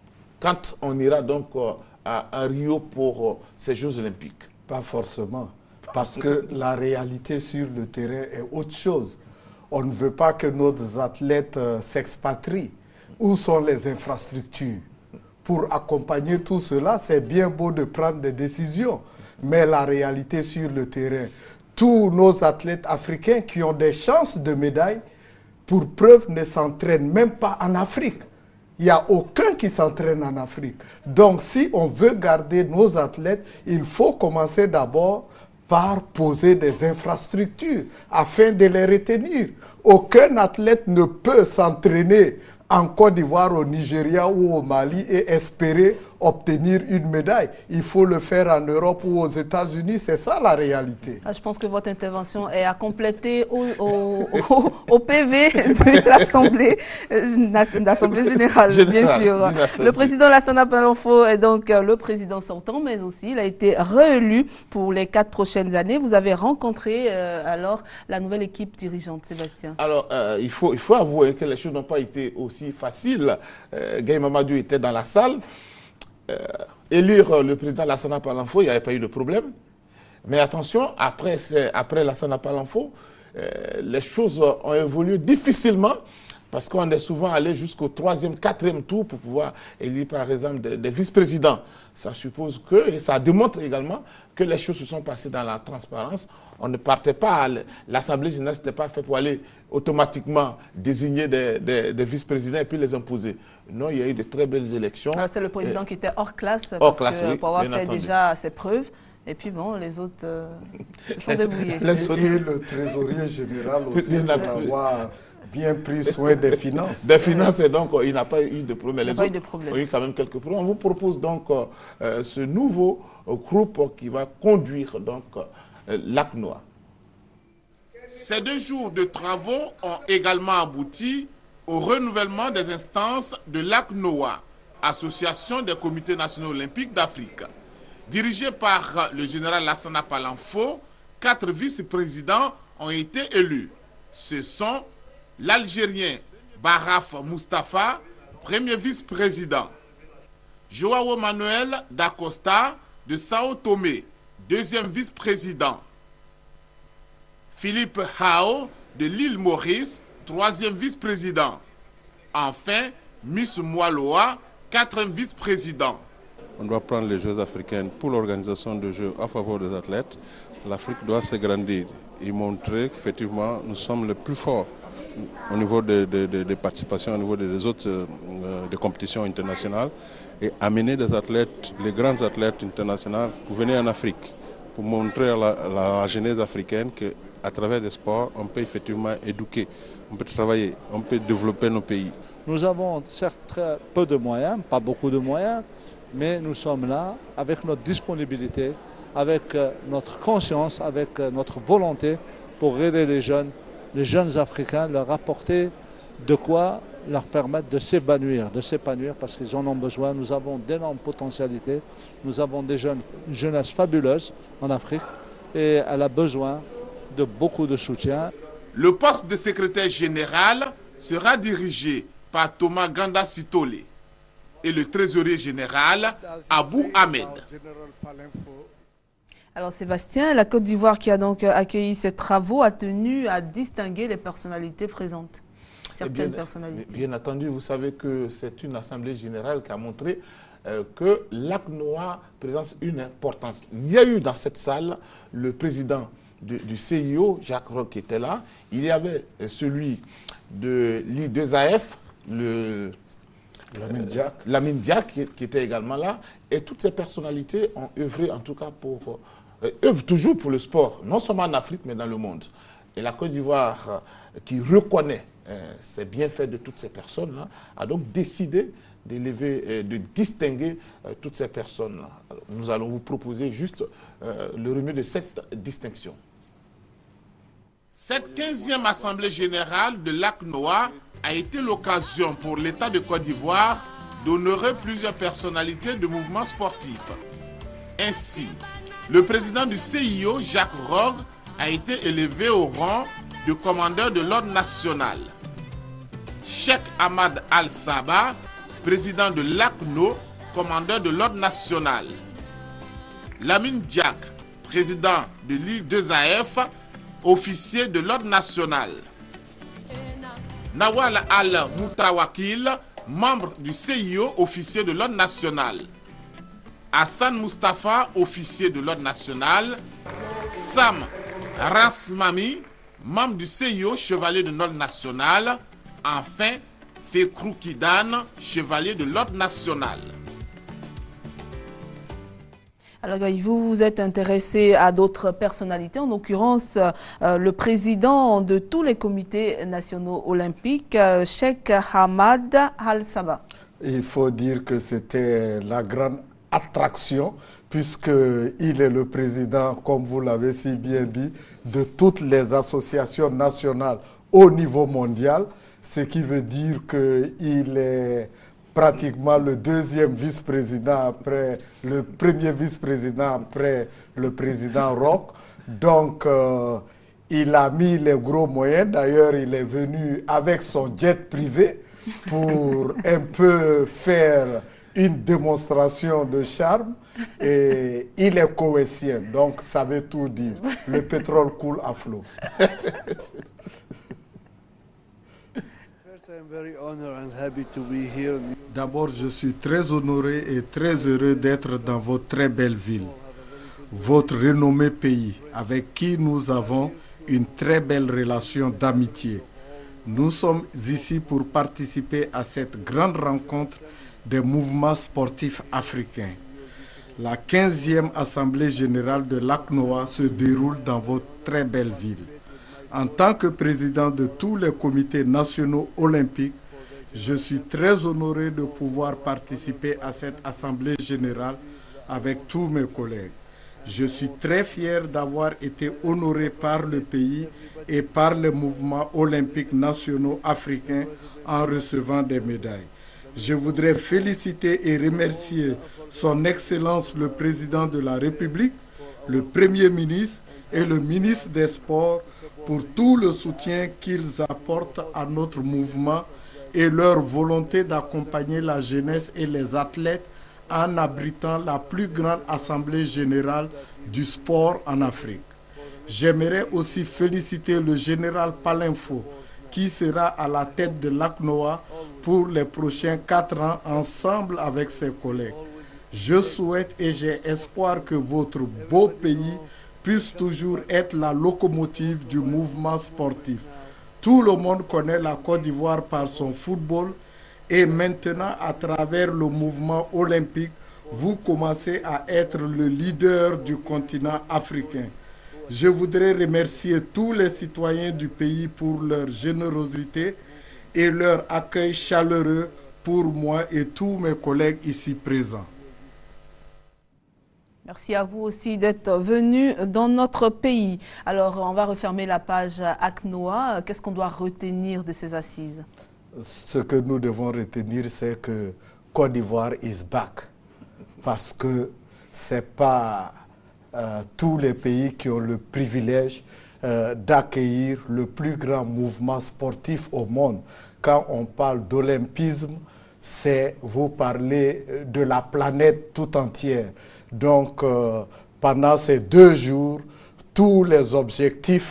Speaker 2: quand on ira donc à, à Rio pour euh, ces Jeux olympiques.
Speaker 3: Pas forcément, parce que la réalité sur le terrain est autre chose. On ne veut pas que nos athlètes euh, s'expatrient. Où sont les infrastructures? Pour accompagner tout cela, c'est bien beau de prendre des décisions, mais la réalité sur le terrain, tous nos athlètes africains qui ont des chances de médaille, pour preuve, ne s'entraînent même pas en Afrique. Il n'y a aucun qui s'entraîne en Afrique. Donc, si on veut garder nos athlètes, il faut commencer d'abord par poser des infrastructures afin de les retenir. Aucun athlète ne peut s'entraîner en Côte d'Ivoire, au Nigeria ou au Mali et espérer obtenir une médaille. Il faut le faire en Europe ou aux États-Unis, c'est ça la réalité.
Speaker 1: Ah, je pense que votre intervention est à compléter au, au, au, au P V de l'Assemblée l'Assemblée générale, bien sûr. Le président Lassana Palonfo est donc le président sortant, mais aussi il a été réélu pour les quatre prochaines années. Vous avez rencontré euh, alors la nouvelle équipe dirigeante, Sébastien.
Speaker 2: Alors, euh, il, faut, il faut avouer que les choses n'ont pas été aussi faciles. Euh, Gaye Mamadou était dans la salle. Euh, élire le président Lassana Palonfo, il n'y avait pas eu de problème. Mais attention, après, après Lassana Palonfo, euh, les choses ont évolué difficilement parce qu'on est souvent allé jusqu'au troisième, quatrième tour pour pouvoir élire par exemple des, des vice-présidents. Ça suppose que, et ça démontre également que les choses se sont passées dans la transparence. On ne partait pas, l'Assemblée générale n'était pas fait pour aller automatiquement désigner des, des, des vice-présidents et puis les imposer. Non, il y a eu de très belles élections.
Speaker 1: Alors c'était le président et, qui était hors classe,
Speaker 2: hors
Speaker 1: parce
Speaker 2: classe,
Speaker 1: que,
Speaker 2: oui,
Speaker 1: pour avoir fait
Speaker 2: entendu.
Speaker 1: déjà ses preuves. Et puis bon, les autres euh, se sont débrouillés.
Speaker 3: Et le trésorier général aussi pour avoir bien pris soin des finances.
Speaker 2: Des finances, et donc il n'a pas eu de problème. Les
Speaker 1: autres
Speaker 2: de problème. ont eu quand même quelques problèmes. On vous propose donc euh, ce nouveau euh, groupe qui va conduire donc euh, l'ACNOA.
Speaker 8: Ces deux jours de travaux ont également abouti au renouvellement des instances de l'ACNOA, Association des comités nationaux olympiques d'Afrique. Dirigé par le général Lassana Palonfo, quatre vice-présidents ont été élus. Ce sont l'Algérien Baraf Mustafa, premier vice-président. Joao Manuel da Costa de Sao Tomé, deuxième vice-président. Philippe Hao de l'île Maurice, troisième vice-président. Enfin, Miss Moaloa, quatrième vice-président.
Speaker 11: On doit prendre les Jeux africains pour l'organisation de Jeux à faveur des athlètes. L'Afrique doit s'agrandir et montrer qu'effectivement nous sommes les plus forts au niveau des de, de, de participations, au niveau des autres euh, des compétitions internationales et amener des athlètes, les grands athlètes internationaux pour venir en Afrique, pour montrer à la, la jeunesse africaine qu'à travers des sports, on peut effectivement éduquer, on peut travailler, on peut développer nos pays.
Speaker 12: Nous avons certes très peu de moyens, pas beaucoup de moyens, mais nous sommes là avec notre disponibilité, avec notre conscience, avec notre volonté pour aider les jeunes, les jeunes Africains, leur apporter de quoi leur permettre de s'épanouir, de s'épanouir parce qu'ils en ont besoin. Nous avons d'énormes potentialités, nous avons des jeunes, une jeunesse fabuleuse en Afrique et elle a besoin de beaucoup de soutien.
Speaker 8: Le poste de secrétaire général sera dirigé par Thomas Ganda Sitole et le trésorier général Abou Ahmed.
Speaker 1: Alors Sébastien, la Côte d'Ivoire qui a donc accueilli ces travaux a tenu à distinguer les personnalités présentes. certaines
Speaker 2: bien,
Speaker 1: personnalités.
Speaker 2: Bien entendu, vous savez que c'est une assemblée générale qui a montré euh, que l'ACNOA présente une importance. Il y a eu dans cette salle le président du, du C I O, Jacques Rogge, qui était là. Il y avait celui de l'I deux A F, le...
Speaker 3: Lamine Diack.
Speaker 2: Euh, Lamine Diack qui, qui était également là. Et toutes ces personnalités ont œuvré en tout cas pour... Euh, œuvrent toujours pour le sport, non seulement en Afrique mais dans le monde. Et la Côte d'Ivoire, euh, qui reconnaît euh, ces bienfaits de toutes ces personnes-là, a donc décidé d'élever, euh, de distinguer euh, toutes ces personnes-là. Nous allons vous proposer juste euh, le remis de cette distinction. Cette quinzième Assemblée générale de l'ACNOA a été l'occasion pour l'État de Côte d'Ivoire d'honorer plusieurs personnalités de mouvements sportifs. Ainsi, le président du C I O, Jacques Rogge, a été élevé au rang de commandeur de l'ordre national. Cheikh Ahmad Al-Sabah, président de l'ACNO, commandeur de l'ordre national. Lamine Diack, président de l'I deux A F, officier de l'ordre national. Nawal Al-Moutawakil, membre du C I O, officier de l'ordre national. Hassan Mustafa, officier de l'ordre national. Sam Rasmami, membre du C I O, chevalier de l'ordre national. Enfin, Fekrou Kidan, chevalier de l'ordre national.
Speaker 1: Alors, vous vous êtes intéressé à d'autres personnalités, en l'occurrence euh, le président de tous les comités nationaux olympiques, euh, Cheikh Ahmad Al-Sabah.
Speaker 3: Il faut dire que c'était la grande attraction, puisqu'il est le président, comme vous l'avez si bien dit, de toutes les associations nationales au niveau mondial, ce qui veut dire qu'il est pratiquement le deuxième vice-président après le premier vice-président après le président Rogge. Donc, euh, il a mis les gros moyens. D'ailleurs, il est venu avec son jet privé pour un peu faire une démonstration de charme. Et il est koweïtien, donc ça veut tout dire. Le pétrole coule à flot. D'abord, je suis très honoré et très heureux d'être dans votre très belle ville, votre renommé pays, avec qui nous avons une très belle relation d'amitié. Nous sommes ici pour participer à cette grande rencontre des mouvements sportifs africains. La quinzième Assemblée générale de l'ACNOA se déroule dans votre très belle ville. En tant que président de tous les comités nationaux olympiques, je suis très honoré de pouvoir participer à cette Assemblée générale avec tous mes collègues. Je suis très fier d'avoir été honoré par le pays et par les mouvements olympiques nationaux africains en recevant des médailles. Je voudrais féliciter et remercier Son Excellence le Président de la République, le Premier ministre et le ministre des Sports pour tout le soutien qu'ils apportent à notre mouvement et leur volonté d'accompagner la jeunesse et les athlètes en abritant la plus grande assemblée générale du sport en Afrique. J'aimerais aussi féliciter le général Palinfo qui sera à la tête de l'ACNOA pour les prochains quatre ans ensemble avec ses collègues. Je souhaite et j'ai espoir que votre beau pays puisse toujours être la locomotive du mouvement sportif. Tout le monde connaît la Côte d'Ivoire par son football et maintenant, à travers le mouvement olympique, vous commencez à être le leader du continent africain. Je voudrais remercier tous les citoyens du pays pour leur générosité et leur accueil chaleureux pour moi et tous mes collègues ici présents.
Speaker 1: Merci à vous aussi d'être venu dans notre pays. Alors, on va refermer la page ACNOA. Qu'est-ce qu'on doit retenir de ces assises?
Speaker 3: Ce que nous devons retenir, c'est que Côte d'Ivoire is back. Parce que ce n'est pas euh, tous les pays qui ont le privilège euh, d'accueillir le plus grand mouvement sportif au monde. Quand on parle d'olympisme, c'est vous parlez de la planète tout entière. Donc, euh, pendant ces deux jours, tous les objectifs,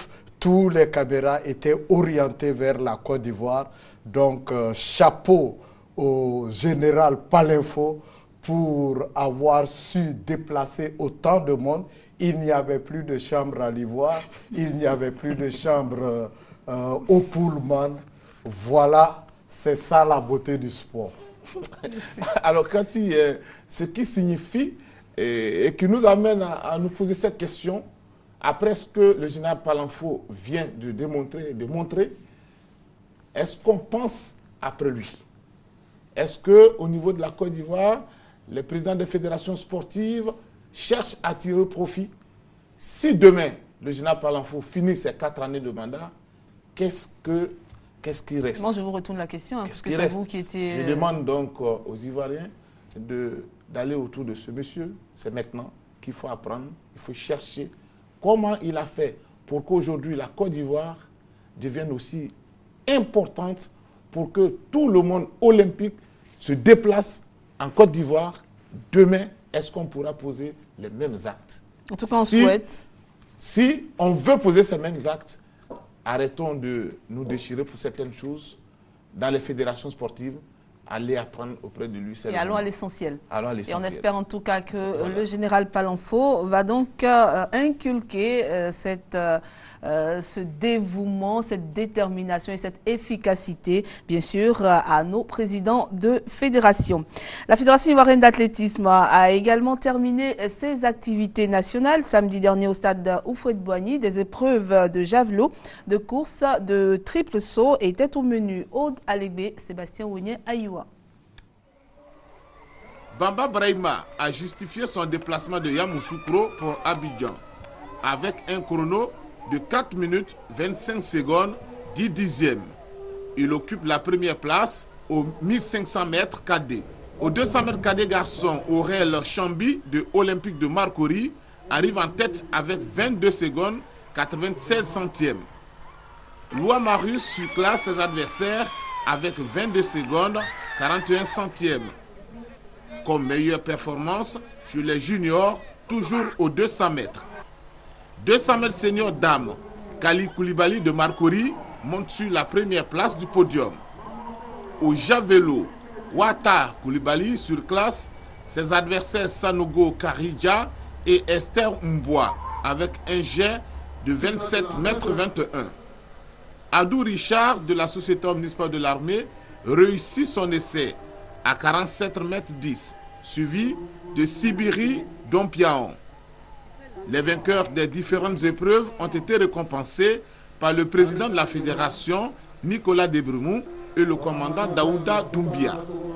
Speaker 3: tous les caméras étaient orientées vers la Côte d'Ivoire. Donc, euh, chapeau au général Palinfo pour avoir su déplacer autant de monde. Il n'y avait plus de chambre à l'Ivoire, il n'y avait plus de chambre euh, au Pullman. Voilà, c'est ça la beauté du sport.
Speaker 2: Alors, Cathy, euh, ce qui signifie et, et qui nous amène à, à nous poser cette question, après ce que le général Palinfo vient de démontrer, de montrer, est-ce qu'on pense après lui? Est-ce qu'au niveau de la Côte d'Ivoire, les présidents des fédérations sportives cherchent à tirer profit? Si demain, le général Palinfo finit ses quatre années de mandat, qu'est-ce que qu'est-ce qui reste?
Speaker 1: Moi, je vous retourne la question. Hein,
Speaker 2: Qu'est-ce
Speaker 1: parce
Speaker 2: qui
Speaker 1: que
Speaker 2: reste?
Speaker 1: vous qui étiez...
Speaker 2: Je demande donc euh, aux Ivoiriens d'aller autour de ce monsieur. C'est maintenant qu'il faut apprendre, il faut chercher comment il a fait pour qu'aujourd'hui la Côte d'Ivoire devienne aussi importante pour que tout le monde olympique se déplace en Côte d'Ivoire. Demain, est-ce qu'on pourra poser les mêmes actes?
Speaker 1: En tout cas, on
Speaker 2: si,
Speaker 1: souhaite.
Speaker 2: Si on veut poser ces mêmes actes, arrêtons de nous déchirer pour certaines choses dans les fédérations sportives. Allez apprendre auprès de lui.
Speaker 1: Et allons à l'essentiel.
Speaker 2: Et
Speaker 1: on espère en tout cas que
Speaker 2: voilà.
Speaker 1: le général Palinfo va donc euh, inculquer euh, cette, euh, ce dévouement, cette détermination et cette efficacité, bien sûr, euh, à nos présidents de fédération. La Fédération ivoirienne d'athlétisme a également terminé ses activités nationales. Samedi dernier au stade Houphouët-Boigny, des épreuves de javelot, de course, de triple saut étaient au menu. Aude Alégbé, Sébastien Ounier, Aïoua.
Speaker 2: Bamba Brahima a justifié son déplacement de Yamoussoukro pour Abidjan avec un chrono de quatre minutes vingt-cinq secondes dix dixièmes. Il occupe la première place aux mille cinq cents mètres cadets. Aux deux cents mètres cadets garçons, Aurel Chambi de Olympique de Marcory arrive en tête avec vingt-deux secondes quatre-vingt-seize centièmes. Loa Marius surclasse ses adversaires avec vingt-deux secondes quarante-et un centièmes. Comme meilleure performance sur les juniors, toujours aux deux cents mètres. deux cents mètres seniors dames, Kali Koulibaly de Marcory monte sur la première place du podium. Au javelot, Wata Koulibaly surclasse ses adversaires Sanogo Karidja et Esther Mboua avec un jet de vingt-sept mètres vingt et un. Adou Richard de la Société omnisports de l'armée réussit son essai à quarante-sept mètres dix, suivi de Sibiri Dompiaon. Les vainqueurs des différentes épreuves ont été récompensés par le président de la fédération, Nicolas Debrumou, et le commandant Daouda Doumbia.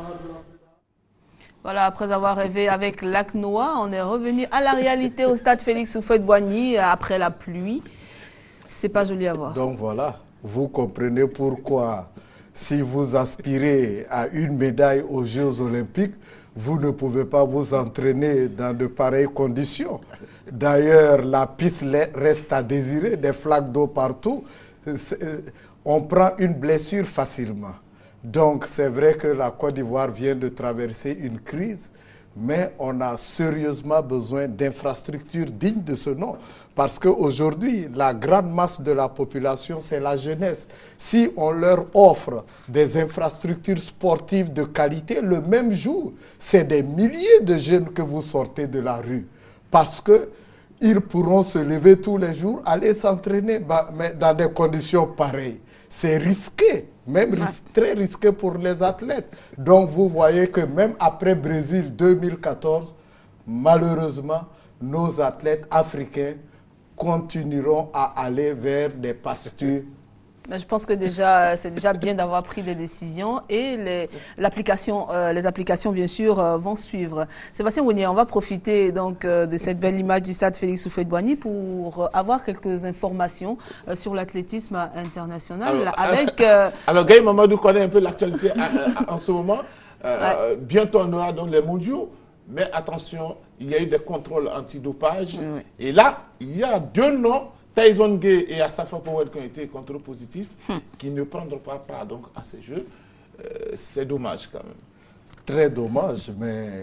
Speaker 1: Voilà, après avoir rêvé avec Lac Noa, on est revenu à la réalité au stade Félix Houphouët-Boigny après la pluie. C'est pas joli à voir.
Speaker 3: Donc voilà, vous comprenez pourquoi, si vous aspirez à une médaille aux Jeux Olympiques, vous ne pouvez pas vous entraîner dans de pareilles conditions. D'ailleurs, la piste reste à désirer, des flaques d'eau partout. On prend une blessure facilement. Donc, c'est vrai que la Côte d'Ivoire vient de traverser une crise, mais on a sérieusement besoin d'infrastructures dignes de ce nom. Parce qu'aujourd'hui, la grande masse de la population, c'est la jeunesse. Si on leur offre des infrastructures sportives de qualité, le même jour, c'est des milliers de jeunes que vous sortez de la rue. Parce qu'ils pourront se lever tous les jours, aller s'entraîner, mais dans des conditions pareilles. C'est risqué, même ris très risqué pour les athlètes. Donc vous voyez que même après Brésil deux mille quatorze, malheureusement, nos athlètes africains continueront à aller vers des pastures.
Speaker 1: Mais je pense que déjà, c'est déjà bien d'avoir pris des décisions et les, l'application, euh, les applications, bien sûr, euh, vont suivre. Sébastien Ounier, on va profiter donc euh, de cette belle image du stade Félix Houphouët-Boigny pour euh, avoir quelques informations euh, sur l'athlétisme international.
Speaker 2: Alors,
Speaker 1: là, avec, euh,
Speaker 2: alors Gaï Mamadou connaît un peu l'actualité en ce moment. Euh,
Speaker 1: ouais.
Speaker 2: Bientôt, on aura donc les mondiaux. Mais attention, il y a eu des contrôles antidopage.
Speaker 1: Oui.
Speaker 2: Et là, il y a deux noms, Tyson Gay et Asafa Powell, qui ont été contrôlés positifs, hmm. qui ne prendront pas part donc, à ces Jeux. Euh, c'est dommage quand même.
Speaker 3: Très dommage, mais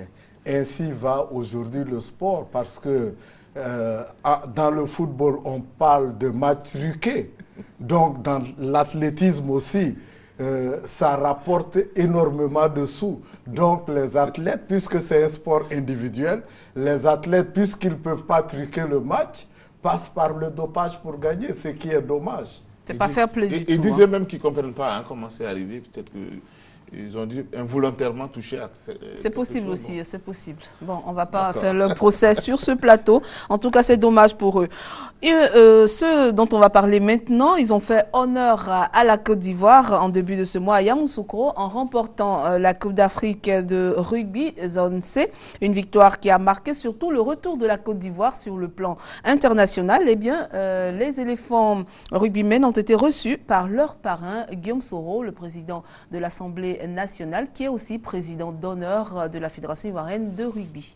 Speaker 3: Ainsi va aujourd'hui le sport, parce que euh, dans le football, on parle de match truqué. Donc dans l'athlétisme aussi, euh, ça rapporte énormément de sous. Donc les athlètes, puisque c'est un sport individuel, les athlètes, puisqu'ils ne peuvent pas truquer le match, passent par le dopage pour gagner, ce qui est dommage.
Speaker 1: C'est pas faire plaisir.
Speaker 2: Ils disaient hein. même qu'ils ne comprennent pas hein, comment c'est arrivé. Peut-être qu'ils ont dû involontairement toucher à...
Speaker 1: C'est possible chose, aussi, bon. c'est possible. Bon, on ne va pas faire le procès sur ce plateau. En tout cas, c'est dommage pour eux. Et euh, ceux dont on va parler maintenant, ils ont fait honneur à, à la Côte d'Ivoire en début de ce mois à Yamoussoukro en remportant euh, la Coupe d'Afrique de rugby zone C. Une victoire qui a marqué surtout le retour de la Côte d'Ivoire sur le plan international. Eh bien, euh, les éléphants rugbymen ont été reçus par leur parrain Guillaume Soro, le président de l'Assemblée nationale, qui est aussi président d'honneur de la Fédération ivoirienne de rugby.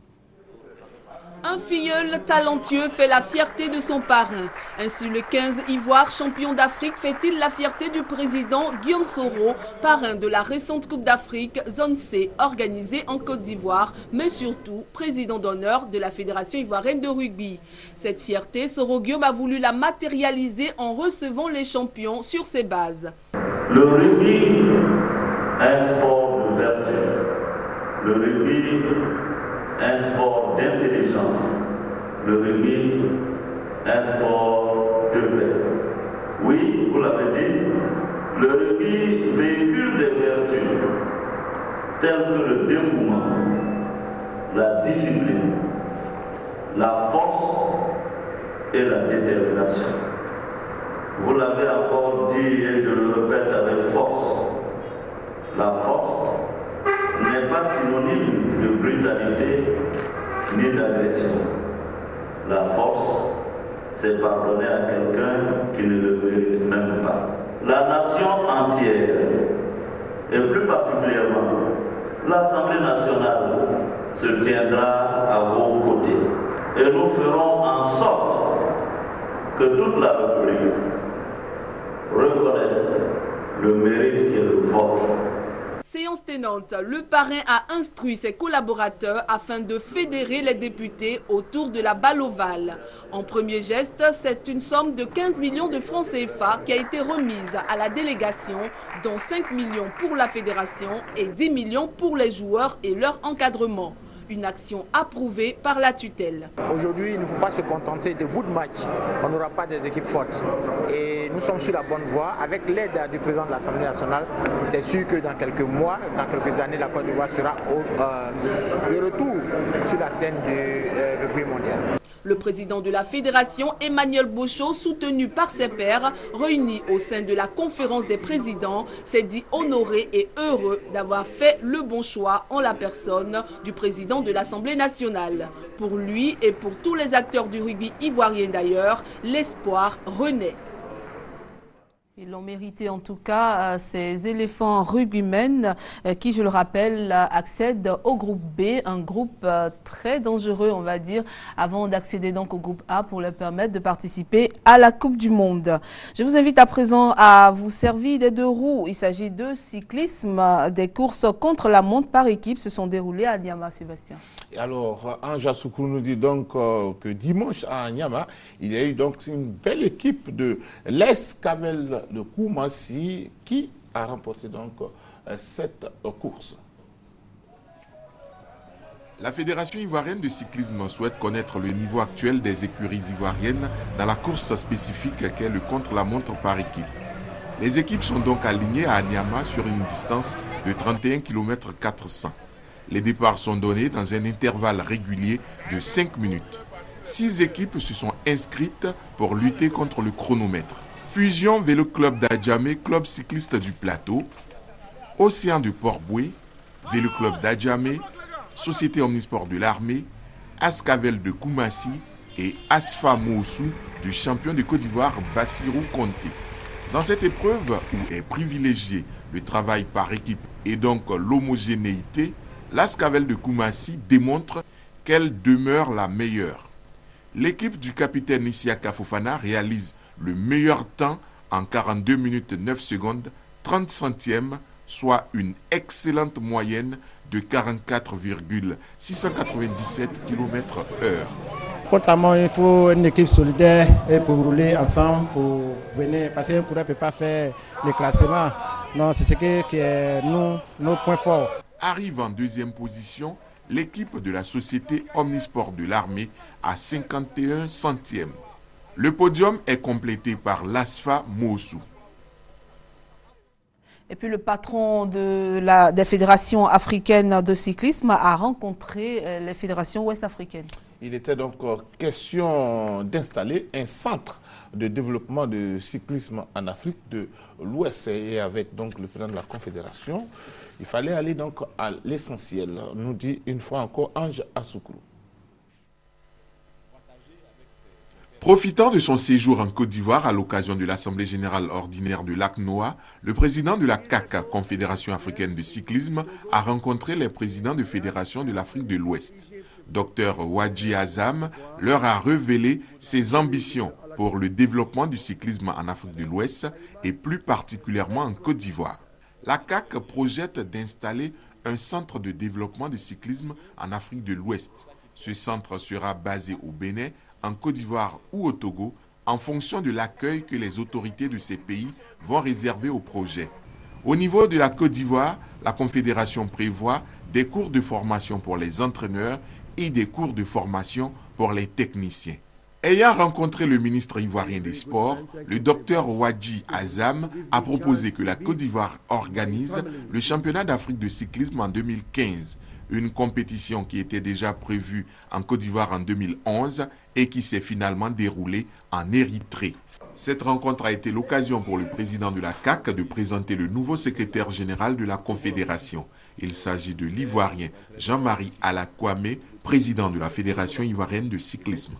Speaker 5: Un filleul talentueux fait la fierté de son parrain. Ainsi, le quinze Ivoire, champion d'Afrique, fait-il la fierté du président Guillaume Soro, parrain de la récente Coupe d'Afrique zone C, organisée en Côte d'Ivoire, mais surtout président d'honneur de la Fédération ivoirienne de rugby. Cette fierté, Soro Guillaume a voulu la matérialiser en recevant les champions sur ses bases.
Speaker 13: Le rugby est un sport de vertu. Le rugby un sport d'intelligence. Le rugby, un sport de paix. Oui, vous l'avez dit, le rugby véhicule des vertus telles que le dévouement, la discipline, la force et la détermination. Vous l'avez encore dit et je le répète avec force. La force n'est pas synonyme de brutalité ni d'agression. La force, c'est pardonner à quelqu'un qui ne le mérite même pas. La nation entière, et plus particulièrement l'Assemblée nationale, se tiendra à vos côtés. Et nous ferons en sorte que toute la République reconnaisse le mérite qui est le vôtre.
Speaker 5: Séance tenante, le parrain a instruit ses collaborateurs afin de fédérer les députés autour de la balle ovale. En premier geste, c'est une somme de quinze millions de francs C F A qui a été remise à la délégation, dont cinq millions pour la fédération et dix millions pour les joueurs et leur encadrement. Une action approuvée par la tutelle.
Speaker 14: Aujourd'hui, il ne faut pas se contenter de bouts de match. On n'aura pas des équipes fortes. Et nous sommes sur la bonne voie. Avec l'aide du président de l'Assemblée nationale, c'est sûr que dans quelques mois, dans quelques années, la Côte d'Ivoire sera au euh, de retour sur la scène du euh, rugby mondial.
Speaker 5: Le président de la fédération, Emmanuel Bochot, soutenu par ses pairs, réunis au sein de la conférence des présidents, s'est dit honoré et heureux d'avoir fait le bon choix en la personne du président de l'Assemblée nationale. Pour lui et pour tous les acteurs du rugby ivoirien d'ailleurs, l'espoir renaît.
Speaker 1: Ils l'ont mérité en tout cas, ces éléphants rugbymen qui, je le rappelle, accèdent au groupe B, un groupe très dangereux, on va dire, avant d'accéder donc au groupe A pour leur permettre de participer à la Coupe du Monde. Je vous invite à présent à vous servir des deux roues. Il s'agit de cyclisme. Des courses contre la montre par équipe se sont déroulées à Niama, Sébastien. Et
Speaker 2: alors, Anja Soukourou nous dit donc euh, que dimanche à Niama, il y a eu donc une belle équipe de l'Escavel de Koumassi qui a remporté donc euh, cette euh, course.
Speaker 8: La Fédération ivoirienne de cyclisme souhaite connaître le niveau actuel des écuries ivoiriennes dans la course spécifique qu'est le contre-la-montre par équipe. Les équipes sont donc alignées à Niama sur une distance de trente et un kilomètres quatre cents. Les départs sont donnés dans un intervalle régulier de cinq minutes. Six équipes se sont inscrites pour lutter contre le chronomètre. Fusion Vélo Club d'Adjamé, Club cycliste du Plateau, Océan de Port-Boué, Vélo Club d'Adjamé, Société Omnisport de l'Armée, Ascavel de Koumassi et Asfa Moussou du champion de Côte d'Ivoire Bassirou Conté. Dans cette épreuve où est privilégié le travail par équipe et donc l'homogénéité, l'Ascavel de Koumassi démontre qu'elle demeure la meilleure. L'équipe du capitaine Isiaka Fofana réalise le meilleur temps en quarante-deux minutes neuf secondes, trente centièmes, soit une excellente moyenne de quarante-quatre virgule six cent quatre-vingt-dix-sept kilomètres heure.
Speaker 15: Contrairement, il faut une équipe solidaire et pour rouler ensemble, pour venir, parce qu'un coureur ne peut pas faire les classements. Non, c'est ce qui, qui est nous, nos points forts.
Speaker 8: Arrive en deuxième position l'équipe de la société Omnisport de l'armée à cinquante et un centièmes. Le podium est complété par l'Asfa Moussou.
Speaker 1: Et puis le patron de la, des fédérations africaines de cyclisme a rencontré les fédérations ouest-africaines.
Speaker 2: Il était donc question d'installer un centre de développement de cyclisme en Afrique de l'Ouest. Et avec donc le président de la Confédération, il fallait aller donc à l'essentiel, nous dit une fois encore Ange Assoukro.
Speaker 8: Profitant de son séjour en Côte d'Ivoire à l'occasion de l'Assemblée générale ordinaire de l'A C N O A, le président de la C A C, Confédération africaine de cyclisme, a rencontré les présidents de fédérations de l'Afrique de l'Ouest. Docteur Wadji Azam leur a révélé ses ambitions pour le développement du cyclisme en Afrique de l'Ouest et plus particulièrement en Côte d'Ivoire. La C A C projette d'installer un centre de développement du cyclisme en Afrique de l'Ouest. Ce centre sera basé au Bénin, en Côte d'Ivoire ou au Togo, en fonction de l'accueil que les autorités de ces pays vont réserver au projet. Au niveau de la Côte d'Ivoire, la Confédération prévoit des cours de formation pour les entraîneurs et des cours de formation pour les techniciens. Ayant rencontré le ministre ivoirien des Sports, le docteur Wadji Azam a proposé que la Côte d'Ivoire organise le championnat d'Afrique de cyclisme en deux mille quinze, une compétition qui était déjà prévue en Côte d'Ivoire en deux mille onze et qui s'est finalement déroulée en Érythrée. Cette rencontre a été l'occasion pour le président de la C A C de présenter le nouveau secrétaire général de la Confédération. Il s'agit de l'Ivoirien Jean-Marie Alakwame, président de la Fédération ivoirienne de cyclisme.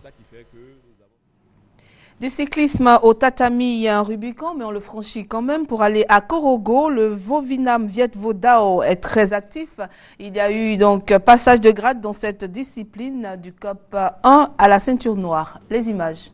Speaker 1: Du cyclisme au tatami, il y a un Rubicon, mais on le franchit quand même pour aller à Korogo. Le Vovinam Viet Vo Dao est très actif. Il y a eu donc passage de grade dans cette discipline du C O P un à la ceinture noire. Les images.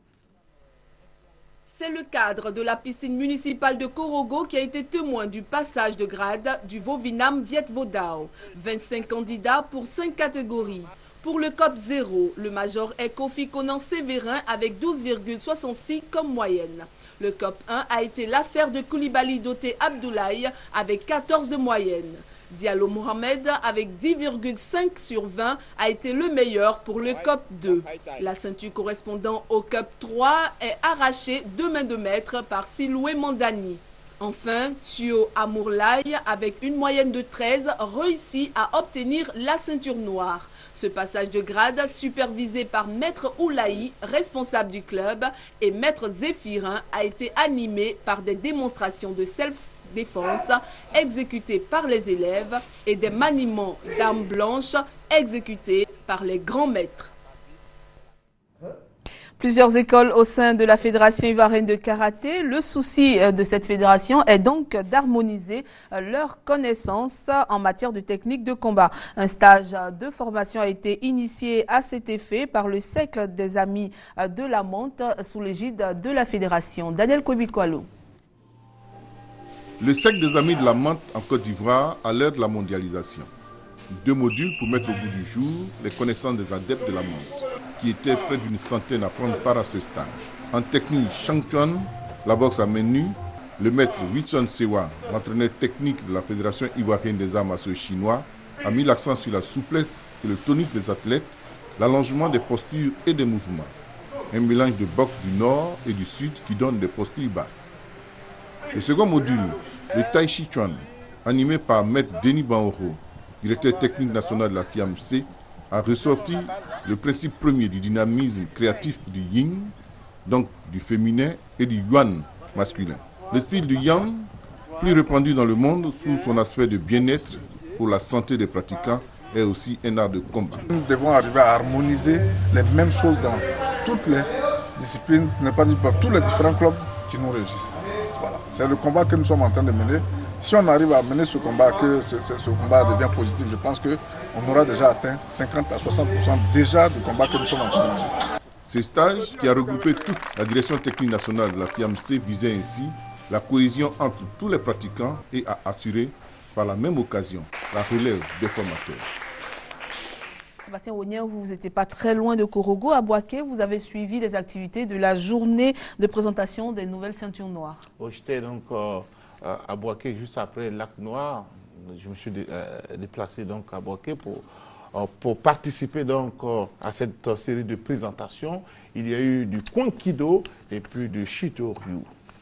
Speaker 5: C'est le cadre de la piscine municipale de Korogo qui a été témoin du passage de grade du Vovinam Viet Vo Dao. vingt-cinq candidats pour cinq catégories. Pour le C O P zéro, le major est Kofi Conan Sévérin avec douze virgule soixante-six comme moyenne. Le C O P un a été l'affaire de Koulibaly Doté Abdoulaye avec quatorze de moyenne. Diallo Mohamed avec dix virgule cinq sur vingt a été le meilleur pour le C O P deux. La ceinture correspondant au C O P trois est arrachée de main de maître par Siloué Mandani. Enfin, Thio Amourlaye, avec une moyenne de treize, réussit à obtenir la ceinture noire. Ce passage de grade, supervisé par Maître Oulaï, responsable du club, et Maître Zéphirin, a été animé par des démonstrations de self-défense exécutées par les élèves et des maniements d'armes blanches exécutés par les grands maîtres.
Speaker 1: Plusieurs écoles au sein de la Fédération ivoirienne de karaté. Le souci de cette fédération est donc d'harmoniser leurs connaissances en matière de technique de combat. Un stage de formation a été initié à cet effet par le Cercle des Amis de la Monte sous l'égide de la Fédération. Daniel Koubikwalo.
Speaker 7: Le Cercle des Amis de la Monte en Côte d'Ivoire à l'heure de la mondialisation. Deux modules pour mettre au bout du jour les connaissances des adeptes de la Monte, qui étaient près d'une centaine à prendre part à ce stage. En technique, Shang Chuan, la boxe à main nue, le maître Wilson Sewa, l'entraîneur technique de la Fédération ivoirienne des arts martiaux chinois, a mis l'accent sur la souplesse et le tonus des athlètes, l'allongement des postures et des mouvements. Un mélange de boxe du nord et du sud qui donne des postures basses. Le second module, le Tai Chi Chuan, animé par maître Denis Banoro, directeur technique national de la F I A M C, a ressorti le principe premier du dynamisme créatif du yin, donc du féminin, et du yuan masculin. Le style du yang, plus répandu dans le monde sous son aspect de bien-être pour la santé des pratiquants, est aussi un art de combat.
Speaker 16: Nous devons arriver à harmoniser les mêmes choses dans toutes les disciplines, ne pas dire par tous les différents clubs qui nous régissent. Voilà. C'est le combat que nous sommes en train de mener. Si on arrive à mener ce combat, que ce, ce, ce combat devient positif, je pense qu'on aura déjà atteint cinquante à soixante pour cent déjà du combat que nous sommes en train de mener.
Speaker 7: Ce stage, qui a regroupé toute la direction technique nationale de la F I A M C, visait ainsi la cohésion entre tous les pratiquants et a assuré par la même occasion la relève des formateurs.
Speaker 1: Sébastien Ognien, vous n'étiez pas très loin de Korogo, à Boaké. Vous avez suivi les activités de la journée de présentation des nouvelles ceintures noires.
Speaker 2: Oh, j'étais donc euh, à Boaké juste après le lac Noir. Je me suis dé, euh, déplacé donc à Boaké pour, euh, pour participer donc euh, à cette série de présentations. Il y a eu du Kwankido et puis du Shito-ryu.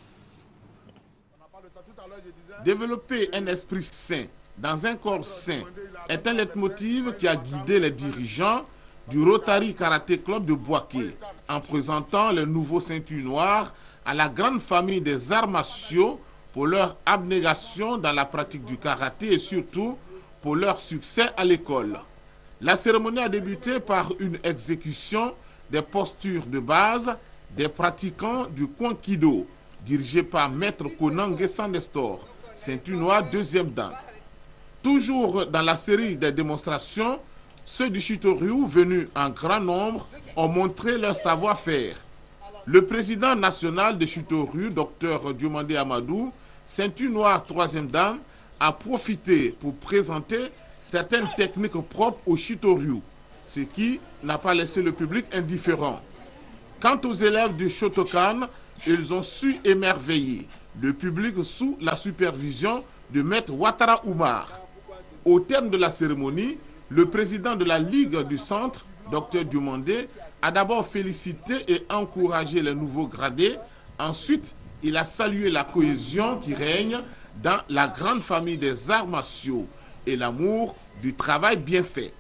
Speaker 2: Développer un esprit sain dans un corps sain est un leitmotiv qui a guidé les dirigeants du Rotary Karaté Club de Boaké en présentant les nouveaux ceintures noires à la grande famille des arts martiaux pour leur abnégation dans la pratique du karaté et surtout pour leur succès à l'école. La cérémonie a débuté par une exécution des postures de base des pratiquants du Kwankido, dirigé par Maître Conan Nguessan Nestor, ceinture noire deuxième dan. Toujours dans la série des démonstrations, ceux du Shito-ryu venus en grand nombre ont montré leur savoir-faire. Le président national de Shito-ryu, Dr Diomandé Amadou, ceinture noire troisième dan, a profité pour présenter certaines techniques propres au Shito-ryu, ce qui n'a pas laissé le public indifférent. Quant aux élèves du Shotokan, ils ont su émerveiller le public sous la supervision de Maître Ouattara Oumar. Au terme de la cérémonie, le président de la Ligue du Centre, Dr Diomandé, a d'abord félicité et encouragé les nouveaux gradés. Ensuite, il a salué la cohésion qui règne dans la grande famille des arts martiaux et l'amour du travail bien fait.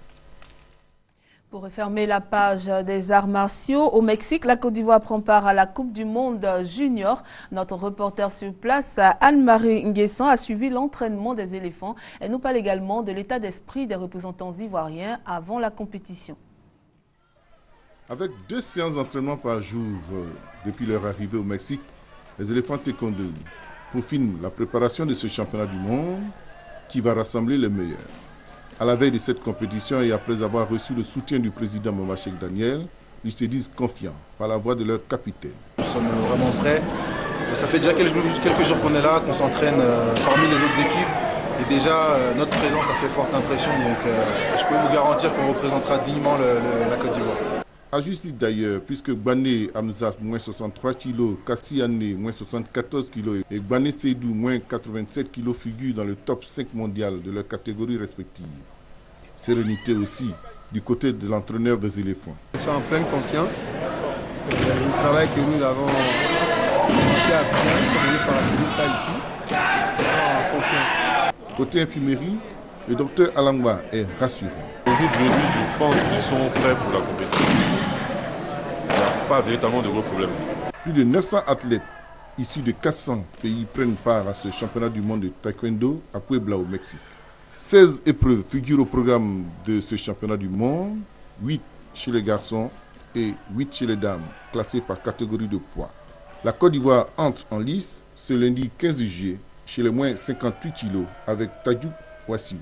Speaker 1: Pour refermer la page des arts martiaux, au Mexique, la Côte d'Ivoire prend part à la Coupe du Monde Junior. Notre reporter sur place, Anne-Marie Nguessan, a suivi l'entraînement des éléphants. Elle nous parle également de l'état d'esprit des représentants ivoiriens avant la compétition.
Speaker 7: Avec deux séances d'entraînement par jour euh, depuis leur arrivée au Mexique, les éléphants taekwondo peaufinent la préparation de ce championnat du monde qui va rassembler les meilleurs. À la veille de cette compétition et après avoir reçu le soutien du président Moma Cheikh Daniel, ils se disent confiants par la voix de leur capitaine.
Speaker 17: Nous sommes vraiment prêts. Et ça fait déjà quelques, quelques jours qu'on est là, qu'on s'entraîne euh, parmi les autres équipes. Et déjà, euh, notre présence a fait forte impression. Donc euh, je peux vous garantir qu'on représentera dignement le, le, la Côte d'Ivoire.
Speaker 7: À juste titre d'ailleurs, puisque Bané Hamza, moins soixante-trois kilos, Kassi Ané, moins soixante-quatorze kilos et Bané Seydou, moins quatre-vingt-sept kilos figurent dans le top cinq mondial de leurs catégories respectives. Sérénité aussi du côté de l'entraîneur des éléphants.
Speaker 18: Je suis en pleine confiance. Le travail que nous avons commencé à faire, nous sommes venus parachever ça ici. Je suis en confiance.
Speaker 7: Côté infirmerie, le docteur Alangba est rassurant.
Speaker 19: Aujourd'hui, je pense qu'ils sont prêts pour la compétition. Il n'y a pas véritablement de gros problèmes.
Speaker 7: Plus de neuf cents athlètes issus de quatre cents pays prennent part à ce championnat du monde de taekwondo à Puebla au Mexique. seize épreuves figurent au programme de ce championnat du monde, huit chez les garçons et huit chez les dames, classées par catégorie de poids. La Côte d'Ivoire entre en lice ce lundi quinze juillet chez les moins cinquante-huit kilos avec Tadjouk Wassiou.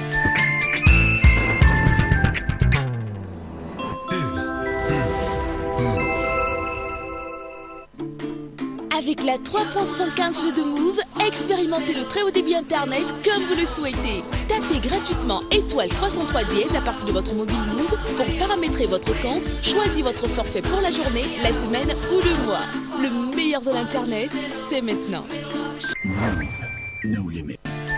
Speaker 20: Avec la trois point soixante-quinze G de Move, expérimentez le très haut débit internet comme vous le souhaitez. Tapez gratuitement étoile trois cent trois dièse à partir de votre mobile Move pour paramétrer votre compte. Choisissez votre forfait pour la journée, la semaine ou le mois. Le meilleur de l'internet, c'est maintenant. Move, no limit.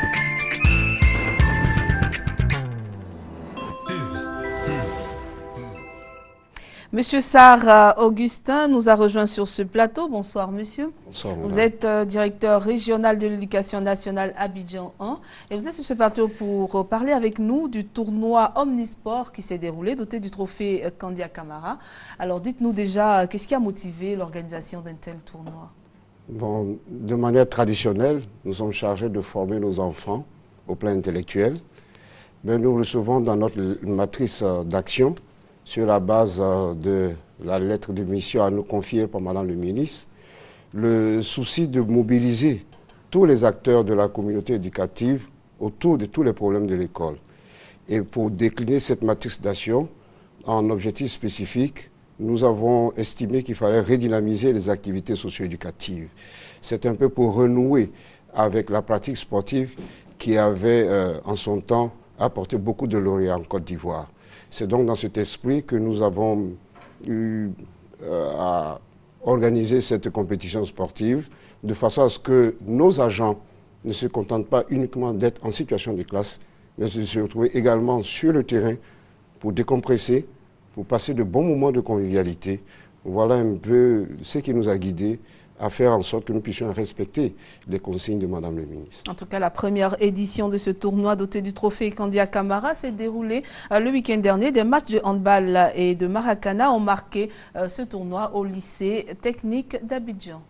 Speaker 1: Monsieur Sarr Augustin nous a rejoint sur ce plateau. Bonsoir, monsieur.
Speaker 21: Bonsoir,
Speaker 1: vous êtes euh, directeur régional de l'éducation nationale Abidjan un et vous êtes sur ce plateau pour euh, parler avec nous du tournoi Omnisport qui s'est déroulé, doté du trophée euh, Kandia Camara. Alors, dites-nous déjà, euh, qu'est-ce qui a motivé l'organisation d'un tel tournoi?
Speaker 21: Bon, de manière traditionnelle, nous sommes chargés de former nos enfants au plan intellectuel. Mais nous recevons dans notre matrice euh, d'action, sur la base de la lettre de mission à nous confier par Madame le ministre, le souci de mobiliser tous les acteurs de la communauté éducative autour de tous les problèmes de l'école. Et pour décliner cette matrice d'action en objectifs spécifiques, nous avons estimé qu'il fallait redynamiser les activités socio-éducatives. C'est un peu pour renouer avec la pratique sportive qui avait euh, en son temps apporté beaucoup de lauréats en Côte d'Ivoire. C'est donc dans cet esprit que nous avons eu euh, à organiser cette compétition sportive de façon à ce que nos agents ne se contentent pas uniquement d'être en situation de classe, mais de se retrouver également sur le terrain pour décompresser, pour passer de bons moments de convivialité. Voilà un peu ce qui nous a guidés à faire en sorte que nous puissions respecter les consignes de Madame le ministre.
Speaker 1: En tout cas, la première édition de ce tournoi doté du trophée Kandia Camara s'est déroulée euh, le week-end dernier. Des matchs de handball et de Maracana ont marqué euh, ce tournoi au lycée technique d'Abidjan.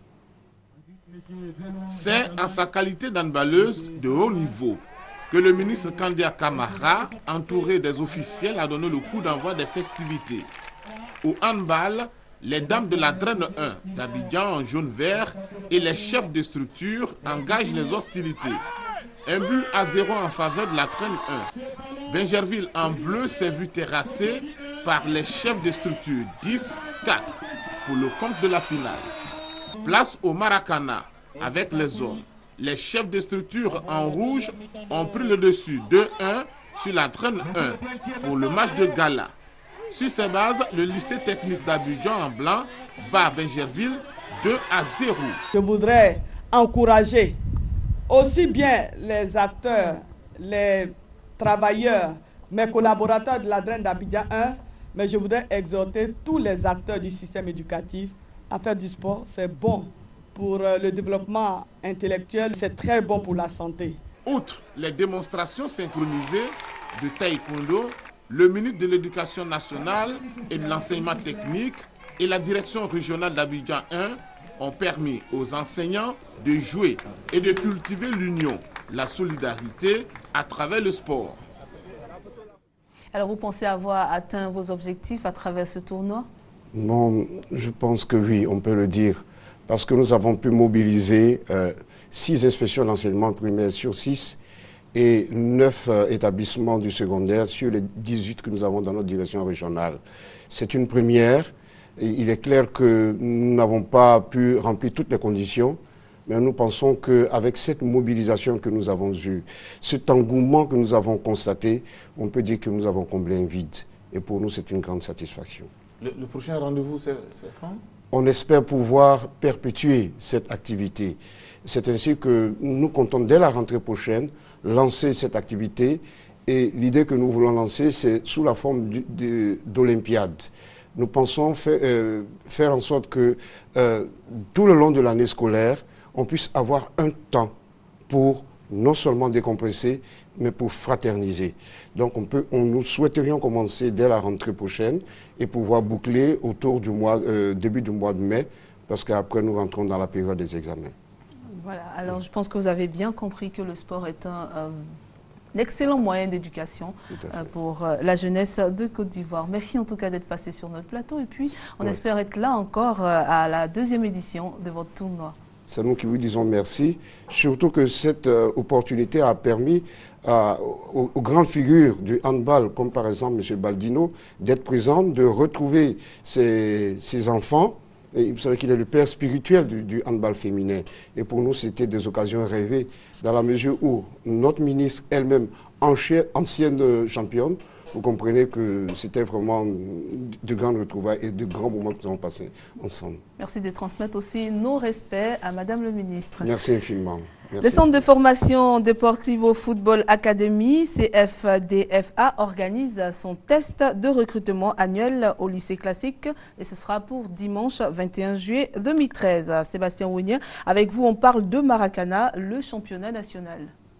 Speaker 2: C'est en sa qualité d'handballeuse de haut niveau que le ministre Kandia Camara, entouré des officiels, a donné le coup d'envoi des festivités. Au handball, les dames de la Draine un d'Abidjan en jaune-vert et les chefs de structure engagent les hostilités. Un but à zéro en faveur de la Draine un. Benjerville en bleu s'est vu terrassé par les chefs de structure dix quatre pour le compte de la finale. Place au Maracana avec les hommes. Les chefs de structure en rouge ont pris le dessus deux un sur la Draine un pour le match de gala. Sur ces bases, le lycée technique d'Abidjan en blanc bat Benjerville deux à zéro.
Speaker 6: Je voudrais encourager aussi bien les acteurs, les travailleurs, mes collaborateurs de la Draine d'Abidjan un, mais je voudrais exhorter tous les acteurs du système éducatif à faire du sport. C'est bon pour le développement intellectuel, c'est très bon pour la santé.
Speaker 2: Outre les démonstrations synchronisées de taekwondo, le ministre de l'Éducation nationale et de l'enseignement technique et la direction régionale d'Abidjan un ont permis aux enseignants de jouer et de cultiver l'union, la solidarité à travers le sport.
Speaker 1: Alors vous pensez avoir atteint vos objectifs à travers ce tournoi?
Speaker 21: Bon, je pense que oui, on peut le dire, parce que nous avons pu mobiliser euh, six inspections d'enseignement primaire sur six et neuf euh, établissements du secondaire sur les dix-huit que nous avons dans notre direction régionale. C'est une première. Et il est clair que nous n'avons pas pu remplir toutes les conditions, mais nous pensons qu'avec cette mobilisation que nous avons eue, cet engouement que nous avons constaté, on peut dire que nous avons comblé un vide. Et pour nous, c'est une grande satisfaction.
Speaker 2: Le, le prochain rendez-vous, c'est quand?
Speaker 21: On espère pouvoir perpétuer cette activité. C'est ainsi que nous comptons, dès la rentrée prochaine, lancer cette activité. Et l'idée que nous voulons lancer, c'est sous la forme d'Olympiade. Nous pensons faire, euh, faire en sorte que euh, tout le long de l'année scolaire, on puisse avoir un temps pour non seulement décompresser, mais pour fraterniser. Donc on peut, on, nous souhaiterions commencer dès la rentrée prochaine et pouvoir boucler autour du mois, euh, début du mois de mai, parce qu'après nous rentrons dans la période des examens.
Speaker 1: Voilà, alors je pense que vous avez bien compris que le sport est un... Euh, Un excellent moyen d'éducation euh, pour euh, la jeunesse de Côte d'Ivoire. Merci en tout cas d'être passé sur notre plateau et puis on ouais. espère être là encore euh, à la deuxième édition de votre tournoi.
Speaker 21: C'est nous qui vous disons merci, surtout que cette euh, opportunité a permis euh, aux, aux grandes figures du handball, comme par exemple M. Baldino, d'être présents, de retrouver ses, ses enfants. Et vous savez qu'il est le père spirituel du, du handball féminin. Et pour nous, c'était des occasions rêvées, dans la mesure où notre ministre elle-même, ancienne championne, vous comprenez que c'était vraiment de grandes retrouvailles et de grands moments que nous avons passés ensemble.
Speaker 1: Merci de transmettre aussi nos respects à Madame le ministre.
Speaker 21: Merci infiniment. Merci.
Speaker 1: Le Centre de formation Deportivo Football Academy, C F D F A, organise son test de recrutement annuel au lycée classique et ce sera pour dimanche vingt et un juillet deux mille treize. Sébastien Ouigné, avec vous, on parle de Maracana, le championnat national.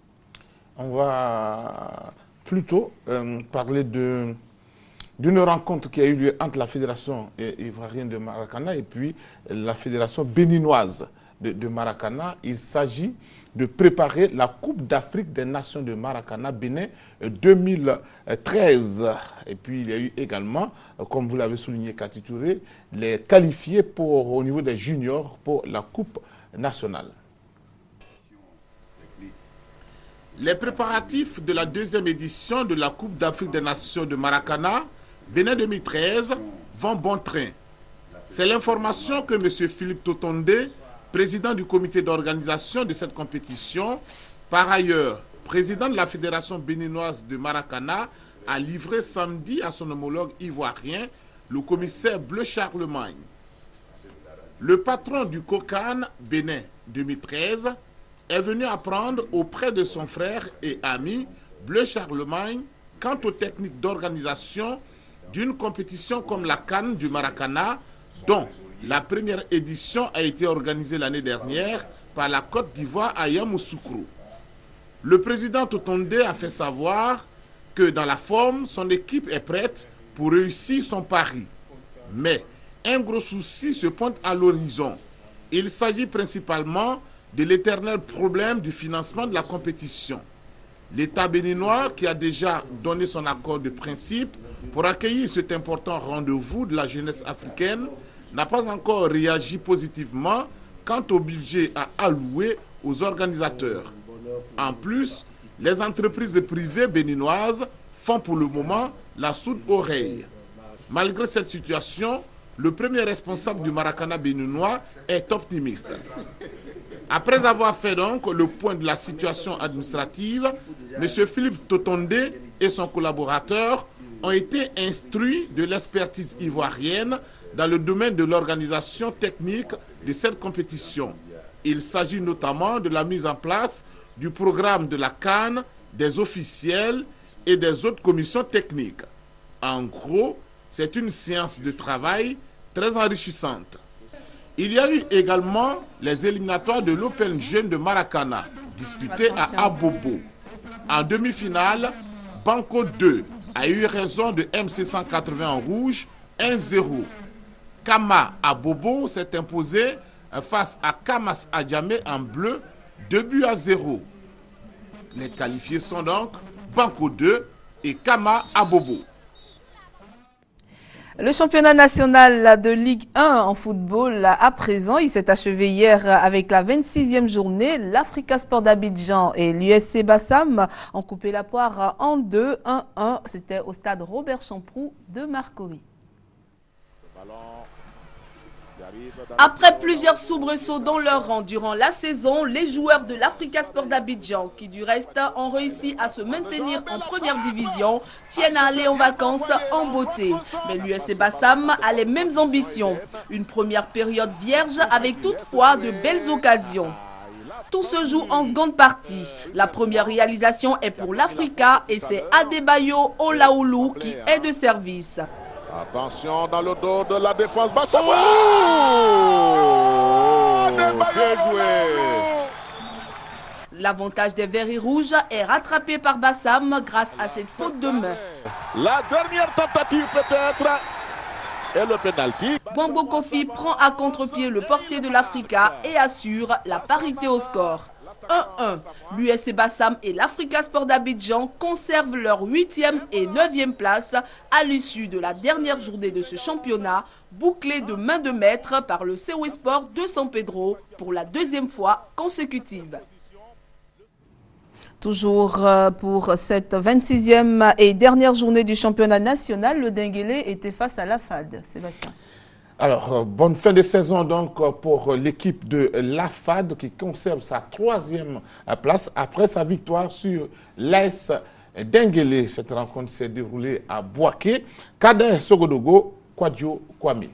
Speaker 2: On va plutôt euh, parler de d'une rencontre qui a eu lieu entre la Fédération ivoirienne de Maracana et puis la Fédération béninoise de, de Maracana. Il s'agit de préparer la Coupe d'Afrique des Nations de Maracana Bénin deux mille treize. Et puis il y a eu également, comme vous l'avez souligné, Cathy Touré, les qualifiés pour, au niveau des juniors pour la Coupe nationale. Les préparatifs de la deuxième édition de la Coupe d'Afrique des Nations de Maracana, Bénin deux mille treize, vont bon train. C'est l'information que M. Philippe Totonde, président du comité d'organisation de cette compétition, par ailleurs président de la Fédération béninoise de Maracana, a livré samedi à son homologue ivoirien, le commissaire Bleu Charlemagne. Le patron du COCAN Bénin deux mille treize est venu apprendre auprès de son frère et ami Bleu Charlemagne quant aux techniques d'organisation d'une compétition comme la CAN du Maracana, dont la première édition a été organisée l'année dernière par la Côte d'Ivoire à Yamoussoukro. Le président Totonde a fait savoir que dans la forme, son équipe est prête pour réussir son pari. Mais un gros souci se pointe à l'horizon. Il s'agit principalement de l'éternel problème du financement de la compétition. L'État béninois, qui a déjà donné son accord de principe pour accueillir cet important rendez-vous de la jeunesse africaine, n'a pas encore réagi positivement quant au budget à allouer aux organisateurs. En plus, les entreprises privées béninoises font pour le moment la sourde oreille. Malgré cette situation, le premier responsable du Maracana béninois est optimiste. Après avoir fait donc le point de la situation administrative, M. Philippe Totonde et son collaborateur ont été instruits de l'expertise ivoirienne dans le domaine de l'organisation technique de cette compétition. Il s'agit notamment de la mise en place du programme de la CAN, des officiels et des autres commissions techniques. En gros, c'est une séance de travail très enrichissante. Il y a eu également les éliminatoires de l'Open Jeune de Maracana, disputés à Abobo. En demi-finale, Banco deux a eu raison de M C cent quatre-vingts en rouge, un zéro. Kama Abobo s'est imposé face à Kamas Adjamé en bleu, deux buts à zéro. Les qualifiés sont donc Banco deux et Kama Abobo.
Speaker 1: Le championnat national de Ligue un en football, à présent, il s'est achevé hier avec la vingt-sixième journée. L'Africa Sport d'Abidjan et l'U S C Bassam ont coupé la poire en deux, un un. C'était au stade Robert Champroux de Marcory.
Speaker 5: Après plusieurs soubresauts dans leur rang durant la saison, les joueurs de l'Africa Sport d'Abidjan, qui du reste ont réussi à se maintenir en première division, tiennent à aller en vacances en beauté. Mais l'U S C Bassam a les mêmes ambitions. Une première période vierge avec toutefois de belles occasions. Tout se joue en seconde partie. La première réalisation est pour l'Africa et c'est Adebayo Olaoulou qui est de service.
Speaker 4: Attention dans le dos de la défense. Bassam. Oh,
Speaker 2: bien joué.
Speaker 5: L'avantage des Verts et Rouges est rattrapé par Bassam grâce à cette faute de main.
Speaker 4: La dernière tentative peut-être. Et le pénalty.
Speaker 5: Bongo Kofi prend à contre-pied le portier de l'Africa et assure la parité au score. un un. L'U S C Bassam et l'Africa Sport d'Abidjan conservent leur huitième et neuvième place à l'issue de la dernière journée de ce championnat, bouclé de main de maître par le C O E Sport de San Pedro pour la deuxième fois consécutive.
Speaker 1: Toujours pour cette vingt-sixième et dernière journée du championnat national, le Denguélé était face à la F A D. Sébastien.
Speaker 2: Alors, bonne fin de saison donc pour l'équipe de la F A D qui conserve sa troisième place après sa victoire sur l'A S Denguélé. Cette rencontre s'est déroulée à Boaké. Kader Sogodogo, Kwadjo Kwame.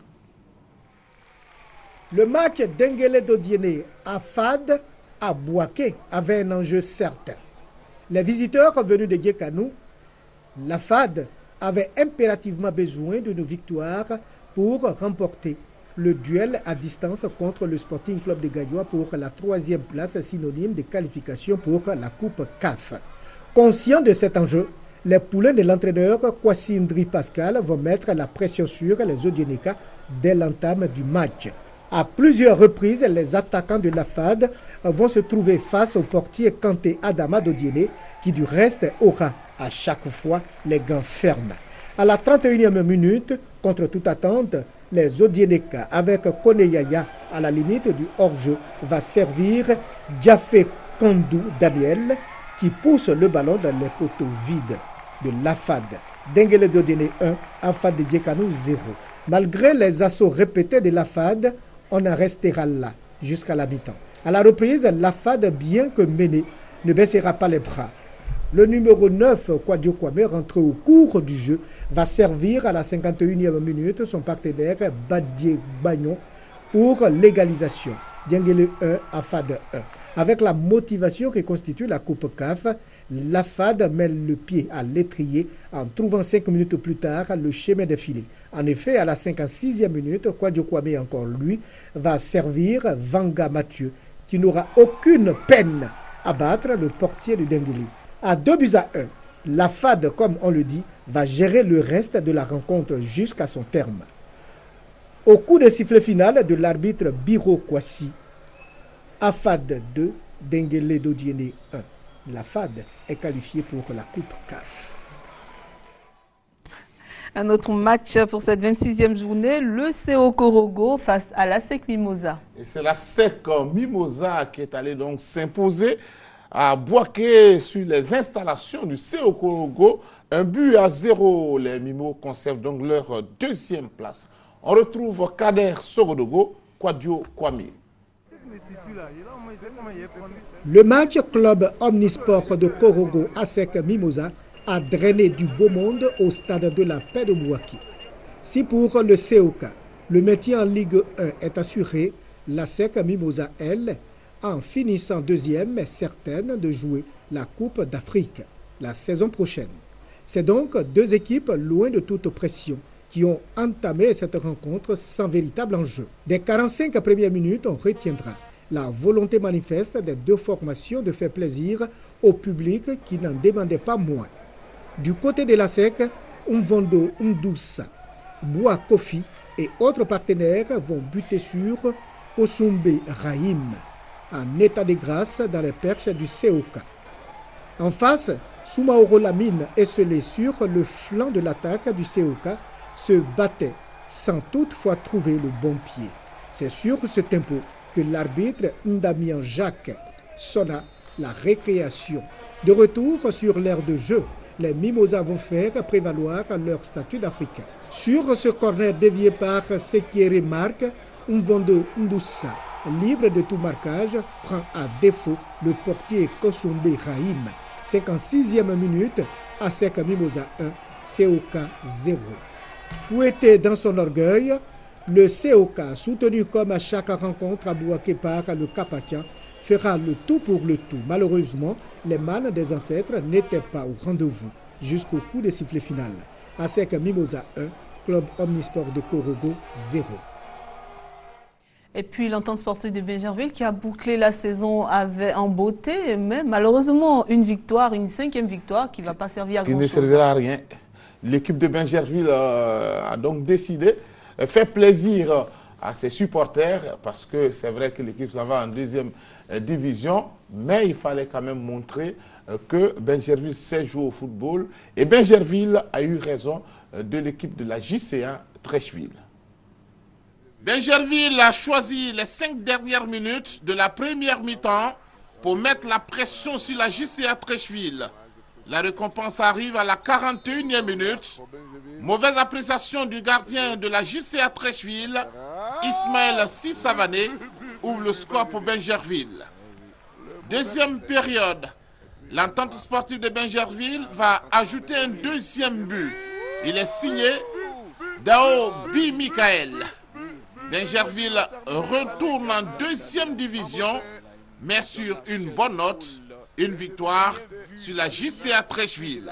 Speaker 22: Le match Denguélé-Dodiéné à F A D à Boaké avait un enjeu certain. Les visiteurs venus de Guékanou, la F A D avait impérativement besoin d'une victoire pour remporter le duel à distance contre le Sporting Club de Gayoua pour la troisième place synonyme de qualification pour la Coupe C A F. Conscient de cet enjeu, les poulains de l'entraîneur Kwasindri Pascal vont mettre la pression sur les Odieneka dès l'entame du match. À plusieurs reprises, les attaquants de la F A D vont se trouver face au portier Kanté Adama Dodiéné qui du reste aura à chaque fois les gants fermes. À la trente et unième minute, contre toute attente, les Odieneka avec Kone Yaya à la limite du hors-jeu va servir Djafé Kondou Daniel qui pousse le ballon dans les poteaux vides de la F A D. Denguélé Dodiéné un, A F A D de Djekanou zéro. Malgré les assauts répétés de la F A D, on en restera là jusqu'à la mi-temps. À la reprise, la F A D, bien que menée, ne baissera pas les bras. Le numéro neuf, Kwadio Kwame, rentré au cours du jeu, va servir à la cinquante et unième minute son partenaire Badié Bagnon pour l'égalisation. Diengele un, Afad un. Avec la motivation que constitue la Coupe C A F, l'Afad met le pied à l'étrier en trouvant cinq minutes plus tard le chemin défilé. En effet, à la cinquante-sixième minute, Kwadio Kwame, encore lui, va servir Vanga Mathieu, qui n'aura aucune peine à battre le portier de Dengueli. À deux buts à un, l'Afad, comme on le dit, va gérer le reste de la rencontre jusqu'à son terme. Au coup de sifflet final de l'arbitre Biro Kwasi, Afad deux, Denguele Dodiene un. L'Afad est qualifié pour la Coupe C A F.
Speaker 1: Un autre match pour cette vingt-sixième journée, le C O Korogo face à l'A S E C Mimosa.
Speaker 2: Et c'est l'A S E C Mimosa qui est allé donc s'imposer à Bouaké sur les installations du C O Korogo. Un but à zéro. Les Mimos conservent donc leur deuxième place. On retrouve Kader Sogodogo, Kwadio Kwame.
Speaker 22: Le match club omnisport de Korogo A S E C Mimosa a drainé du beau monde au stade de la paix de Bouaké. Si pour le C O K, le maintien en Ligue un est assuré, l'A S E C Mimosa, elle, en finissant deuxième, est certaine de jouer la Coupe d'Afrique la saison prochaine. C'est donc deux équipes loin de toute pression qui ont entamé cette rencontre sans véritable enjeu. Des quarante-cinq premières minutes, on retiendra la volonté manifeste des deux formations de faire plaisir au public qui n'en demandait pas moins. Du côté de l'A S E C, Umvondo Ndoussa, Bois Kofi et autres partenaires vont buter sur Kosumbe Rahim, en état de grâce dans les perches du C O K. En face, Soumaoro Lamine, esselé sur le flanc de l'attaque du C O K, se battait sans toutefois trouver le bon pied. C'est sur ce tempo que l'arbitre Ndamian Jacques sonna la récréation. De retour sur l'aire de jeu, les Mimosas vont faire prévaloir leur statut d'Africain. Sur ce corner dévié par Sekere Marc, Umvondo Ndoussa, libre de tout marquage, prend à défaut le portier Kosumbe Rahim. cinquante-sixième minute, A S E C Mimosa un, C O K zéro. Fouetté dans son orgueil, le C O K, soutenu comme à chaque rencontre à Bouaké par le Kapakian, fera le tout pour le tout. Malheureusement, les mânes des ancêtres n'étaient pas au rendez-vous jusqu'au coup de sifflet final. A S E C Mimosa un, club omnisport de Korogo zéro.
Speaker 1: Et puis l'entente sportive de Bingerville qui a bouclé la saison avait en beauté, mais malheureusement une victoire, une cinquième victoire qui ne va pas servir à grand-chose.
Speaker 2: Qui ne servira à rien. L'équipe de Bingerville euh, a donc décidé de faire plaisir à ses supporters parce que c'est vrai que l'équipe s'en va en deuxième euh, division, mais il fallait quand même montrer euh, que Bingerville sait jouer au football et Bingerville a eu raison euh, de l'équipe de la J C A Trècheville. Bingerville a choisi les cinq dernières minutes de la première mi-temps pour mettre la pression sur la J C A Trècheville. La récompense arrive à la quarante et unième minute. Mauvaise appréciation du gardien de la J C A Trècheville, Ismaël Sissavané, ouvre le score pour Bingerville. Deuxième période, l'entente sportive de Bingerville va ajouter un deuxième but. Il est signé Dao Bi Michael. Bingerville retourne en deuxième division, mais sur une bonne note, une victoire sur la J C A Trècheville.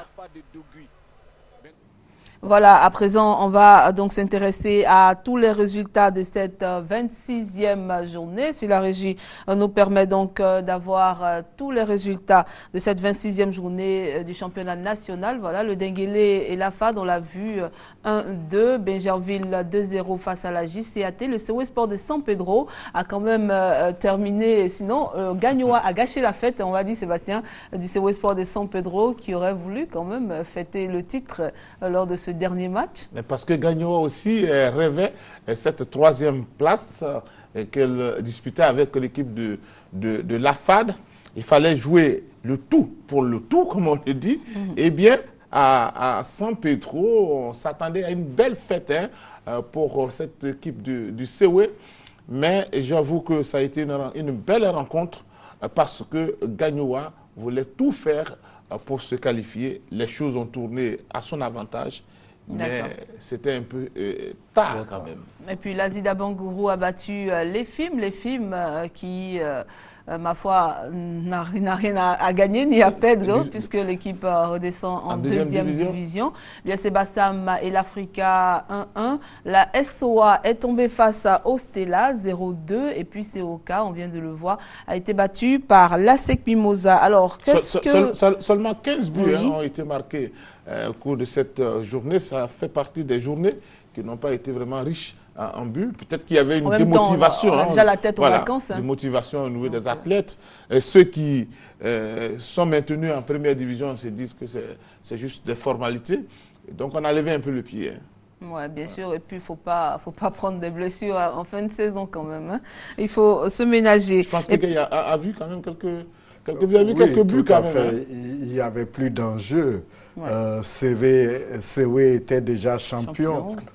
Speaker 1: Voilà, à présent, on va donc s'intéresser à tous les résultats de cette vingt-sixième journée. Si la régie nous permet donc d'avoir tous les résultats de cette vingt-sixième journée du championnat national. Voilà, le Denguele et la F A D, on l'a vu, un deux, Bingerville deux zéro face à la J C A T. Le C O Sport de San Pedro a quand même euh, terminé, sinon euh, Gagnoa a gâché la fête, on va dire Sébastien, du C O Sport de San Pedro qui aurait voulu quand même fêter le titre euh, lors de ce dernier match.
Speaker 2: Mais parce que Gagnoa aussi euh, rêvait euh, cette troisième place euh, qu'elle disputait avec l'équipe de, de, de la F A D. Il fallait jouer le tout pour le tout, comme on le dit. Mm-hmm. Eh bien, à, à San Pedro, on s'attendait à une belle fête hein, pour cette équipe du, du C O E. Mais j'avoue que ça a été une, une belle rencontre parce que Gagnoa voulait tout faire pour se qualifier. Les choses ont tourné à son avantage. Mais c'était un peu euh, tard quand même.
Speaker 1: Et puis l'A S I d'Abangourou a battu euh, les F I M, les F I M euh, qui, euh, euh, ma foi, n'a rien à, à gagner ni à perdre, du, puisque l'équipe euh, redescend en, en deuxième, deuxième division. division. L'U S C Bassam et l'Africa un un. La S O A est tombée face à Ostela zéro deux. Et puis C O K, on vient de le voir, a été battu par l'A S E C Mimosa. Alors, qu'est-ce
Speaker 2: so,
Speaker 1: que...
Speaker 2: Seul, seul, seulement quinze buts oui. hein, ont été marqués euh, au cours de cette euh, journée. Ça fait partie des journées qui n'ont pas été vraiment riches en but. Peut-être qu'il y avait une démotivation.
Speaker 1: Temps, on a déjà la tête
Speaker 2: voilà,
Speaker 1: aux vacances. Hein.
Speaker 2: Démotivation au niveau des athlètes. Et ceux qui euh, sont maintenus en première division se disent que c'est juste des formalités. Et donc on a levé un peu le pied. Hein.
Speaker 1: Oui, bien sûr. Et puis, il ne faut pas, faut pas prendre des blessures en fin de saison quand même. Hein. Il faut se ménager.
Speaker 2: Je pense qu'il a, a vu quand même quelques... quelques vous avez vu oui, quelques buts quand même. Hein.
Speaker 3: Il n'y avait plus d'enjeu. Ouais. Euh, C W était déjà champion. champion.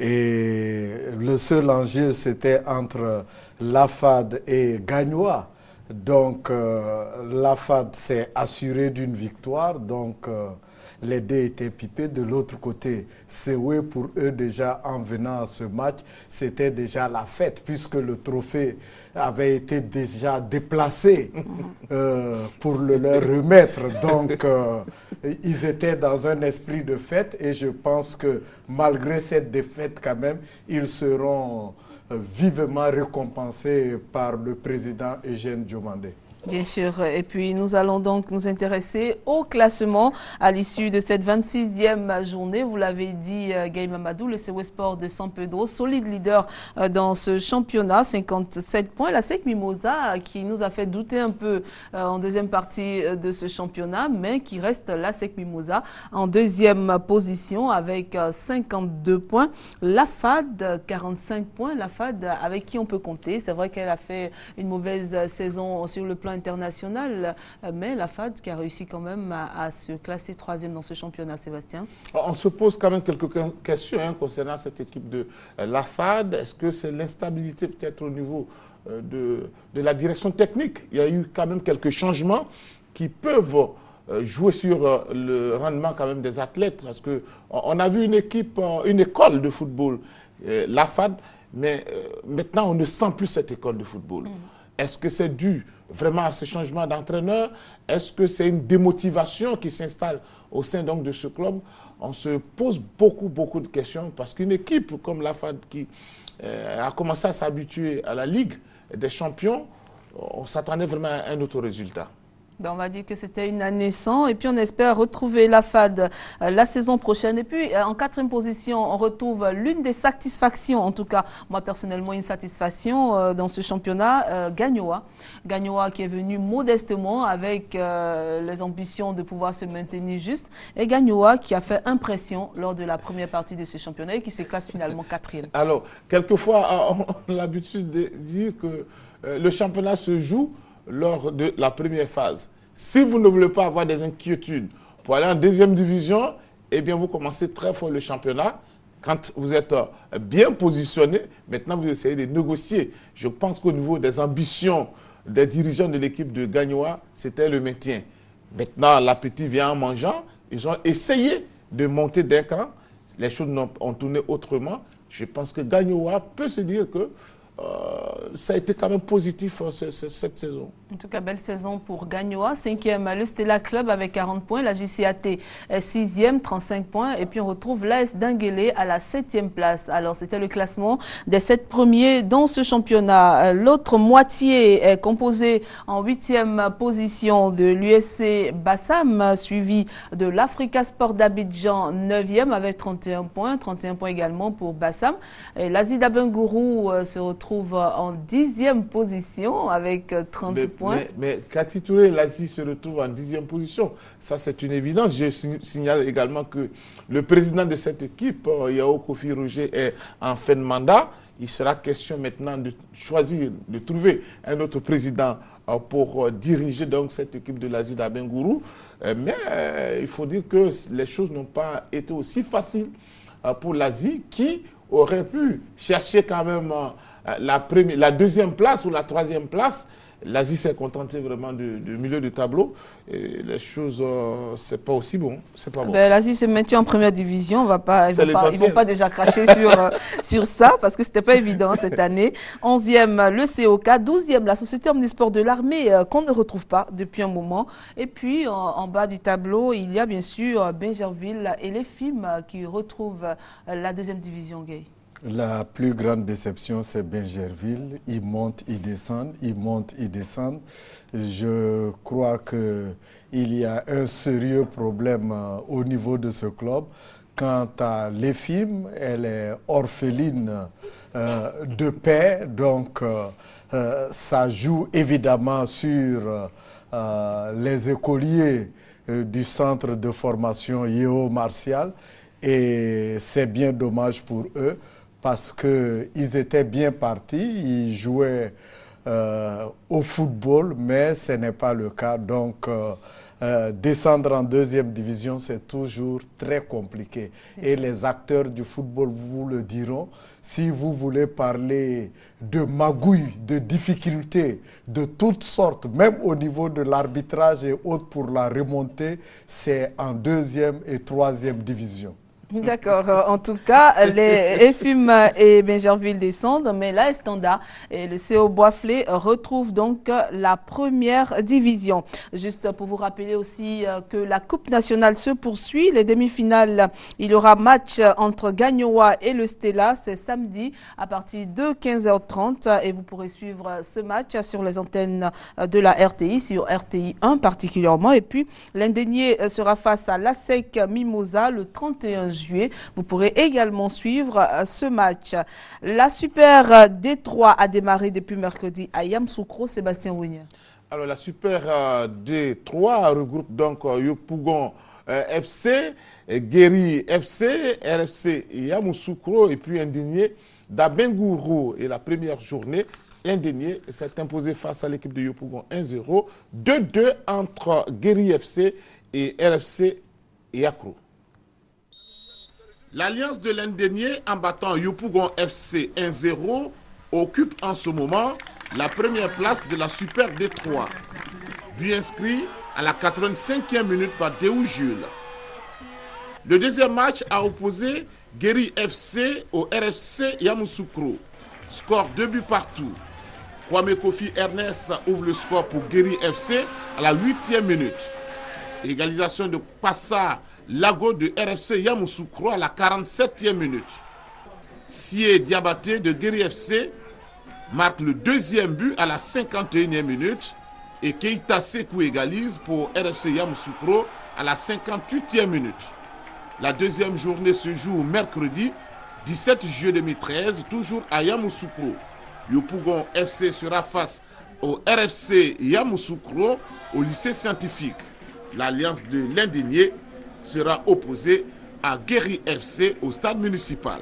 Speaker 3: Et le seul enjeu, c'était entre l'A F A D et Gagnoa. Donc, euh, l'A F A D s'est assuré d'une victoire. Donc, euh, les dés étaient pipés. De l'autre côté, C W, pour eux, déjà, en venant à ce match, c'était déjà la fête, puisque le trophée avait été déjà déplacé euh, pour le leur remettre. Donc, euh, ils étaient dans un esprit de fête et je pense que malgré cette défaite, quand même, ils seront euh, vivement récompensés par le président Eugène Diomandé.
Speaker 1: Bien sûr. Et puis, nous allons donc nous intéresser au classement à l'issue de cette vingt-sixième journée. Vous l'avez dit, euh, Gaye Mamadou, le C W Sport de San Pedro, solide leader euh, dans ce championnat, cinquante-sept points. La S E C Mimosa, qui nous a fait douter un peu euh, en deuxième partie de ce championnat, mais qui reste la S E C Mimosa en deuxième position avec euh, cinquante-deux points. La F A D, quarante-cinq points. La F A D, avec qui on peut compter. C'est vrai qu'elle a fait une mauvaise saison sur le plan international, mais la F A D qui a réussi quand même à, à se classer troisième dans ce championnat, Sébastien.
Speaker 2: On se pose quand même quelques questions hein, concernant cette équipe de euh, la F A D. Est-ce que c'est l'instabilité peut-être au niveau euh, de, de la direction technique? Il y a eu quand même quelques changements qui peuvent euh, jouer sur euh, le rendement quand même des athlètes, parce que on a vu une équipe, euh, une école de football, euh, la F A D, mais euh, maintenant on ne sent plus cette école de football. Mmh. Est-ce que c'est dû vraiment à ce changement d'entraîneur? Est-ce que c'est une démotivation qui s'installe au sein donc de ce club? On se pose beaucoup, beaucoup de questions parce qu'une équipe comme la F A D qui euh, a commencé à s'habituer à la Ligue des champions, on s'attendait vraiment à un autre résultat.
Speaker 1: Ben on va dire que c'était une année sans et puis on espère retrouver la F A D euh, la saison prochaine. Et puis euh, en quatrième position, on retrouve l'une des satisfactions, en tout cas moi personnellement une satisfaction euh, dans ce championnat, euh, Gagnoa. Gagnoa qui est venu modestement avec euh, les ambitions de pouvoir se maintenir juste. Et Gagnoa qui a fait impression lors de la première partie de ce championnat et qui se classe finalement quatrième. Alors,
Speaker 2: quelquefois on a l'habitude de dire que euh, le championnat se joue lors de la première phase. Si vous ne voulez pas avoir des inquiétudes pour aller en deuxième division, eh bien vous commencez très fort le championnat. Quand vous êtes bien positionné, maintenant vous essayez de négocier. Je pense qu'au niveau des ambitions des dirigeants de l'équipe de Gagnoa, c'était le maintien. Maintenant, l'appétit vient en mangeant. Ils ont essayé de monter d'un cran. Les choses ont tourné autrement. Je pense que Gagnoa peut se dire que Euh, ça a été quand même positif euh, ce, ce, cette saison.
Speaker 1: En tout cas, belle saison pour Gagnoa. Cinquième, le Stella Club avec quarante points. La J C A T est sixième, trente-cinq points. Et puis on retrouve l'A S Dinguélé à la septième place. Alors c'était le classement des sept premiers dans ce championnat. L'autre moitié est composée en huitième position de l'U S C Bassam, suivi de l'Africa Sport d'Abidjan, neuvième avec trente et un points. trente et un points également pour Bassam. Et l'A S I d'Abangourou euh, se retrouve trouve en dixième position avec trente
Speaker 2: mais,
Speaker 1: points.
Speaker 2: Mais, mais Cathy Touré, l'Asie se retrouve en dixième position. Ça, c'est une évidence. Je signale également que le président de cette équipe, Yao Kofi Roger, est en fin de mandat. Il sera question maintenant de choisir, de trouver un autre président pour diriger donc cette équipe de l'Asie d'Abangourou. Mais euh, il faut dire que les choses n'ont pas été aussi faciles pour l'Asie qui aurait pu chercher quand même la, première, la deuxième place ou la troisième place, l'Asie s'est contentée vraiment du, du milieu du tableau. Et les choses, euh, c'est pas aussi bon. C'est pas bon.
Speaker 1: Ben, L'Asie se maintient en première division. On va pas, ils
Speaker 2: C'est
Speaker 1: ne vont, vont pas déjà cracher sur, euh, sur ça parce que c'était pas évident cette année. onzième, le C O K. douzième, la Société Omnisport de l'Armée euh, qu'on ne retrouve pas depuis un moment. Et puis, en, en bas du tableau, il y a bien sûr Bingerville et les films qui retrouvent euh, la deuxième division, Gay.
Speaker 3: La plus grande déception, c'est Bingerville. Ils montent, ils descendent, ils montent, ils descendent. Je crois qu'il y a un sérieux problème euh, au niveau de ce club. Quant à l'Efim, elle est orpheline euh, de paix, donc euh, euh, ça joue évidemment sur euh, les écoliers euh, du centre de formation Yeo Martial, et c'est bien dommage pour eux parce qu'ils étaient bien partis, ils jouaient euh, au football, mais ce n'est pas le cas. Donc, euh, euh, descendre en deuxième division, c'est toujours très compliqué. Et les acteurs du football vous le diront. Si vous voulez parler de magouilles, de difficultés, de toutes sortes, même au niveau de l'arbitrage et autres pour la remontée, c'est en deuxième et troisième division.
Speaker 1: D'accord. En tout cas, les Efim et Bingerville descendent, mais là, Standard et le C O Boisflé retrouvent donc la première division. Juste pour vous rappeler aussi que la Coupe nationale se poursuit. Les demi-finales, il y aura match entre Gagnoa et le Stella. C'est samedi à partir de quinze heures trente et vous pourrez suivre ce match sur les antennes de la R T I, sur R T I un particulièrement. Et puis, l'Indénié sera face à l'A S E C Mimosa le trente et un juillet. Vous pourrez également suivre ce match. La Super D trois a démarré depuis mercredi à Yamoussoukro. Sébastien Wigner.
Speaker 2: Alors la Super D trois regroupe donc Yopougon euh, F C, Guéry F C, R F C Yamoussoukro et puis Indigné d'Abengourou. Et la première journée, Indigné s'est imposé face à l'équipe de Yopougon un zéro. deux deux entre Guéry F C et R F C Yakro. L'Alliance de l'Indénié, en battant Yopougon F C un zéro, occupe en ce moment la première place de la Super D trois. But inscrit à la quatre-vingt-cinquième minute par Déou Jules. Le deuxième match a opposé Guéry F C au R F C Yamoussoukro. Score deux buts partout. Kwame Kofi Ernest ouvre le score pour Guéry F C à la huitième minute. Égalisation de Passa Lago de R F C Yamoussoukro à la quarante-septième minute. Sie Diabaté de Guéry F C marque le deuxième but à la cinquante et unième minute et Keita Sekou égalise pour R F C Yamoussoukro à la cinquante-huitième minute. La deuxième journée se joue mercredi dix-sept juillet deux mille treize, toujours à Yamoussoukro. Yopougon F C sera face au R F C Yamoussoukro au lycée scientifique. L'Alliance de l'Indigné sera opposée à Guéry F C au stade municipal.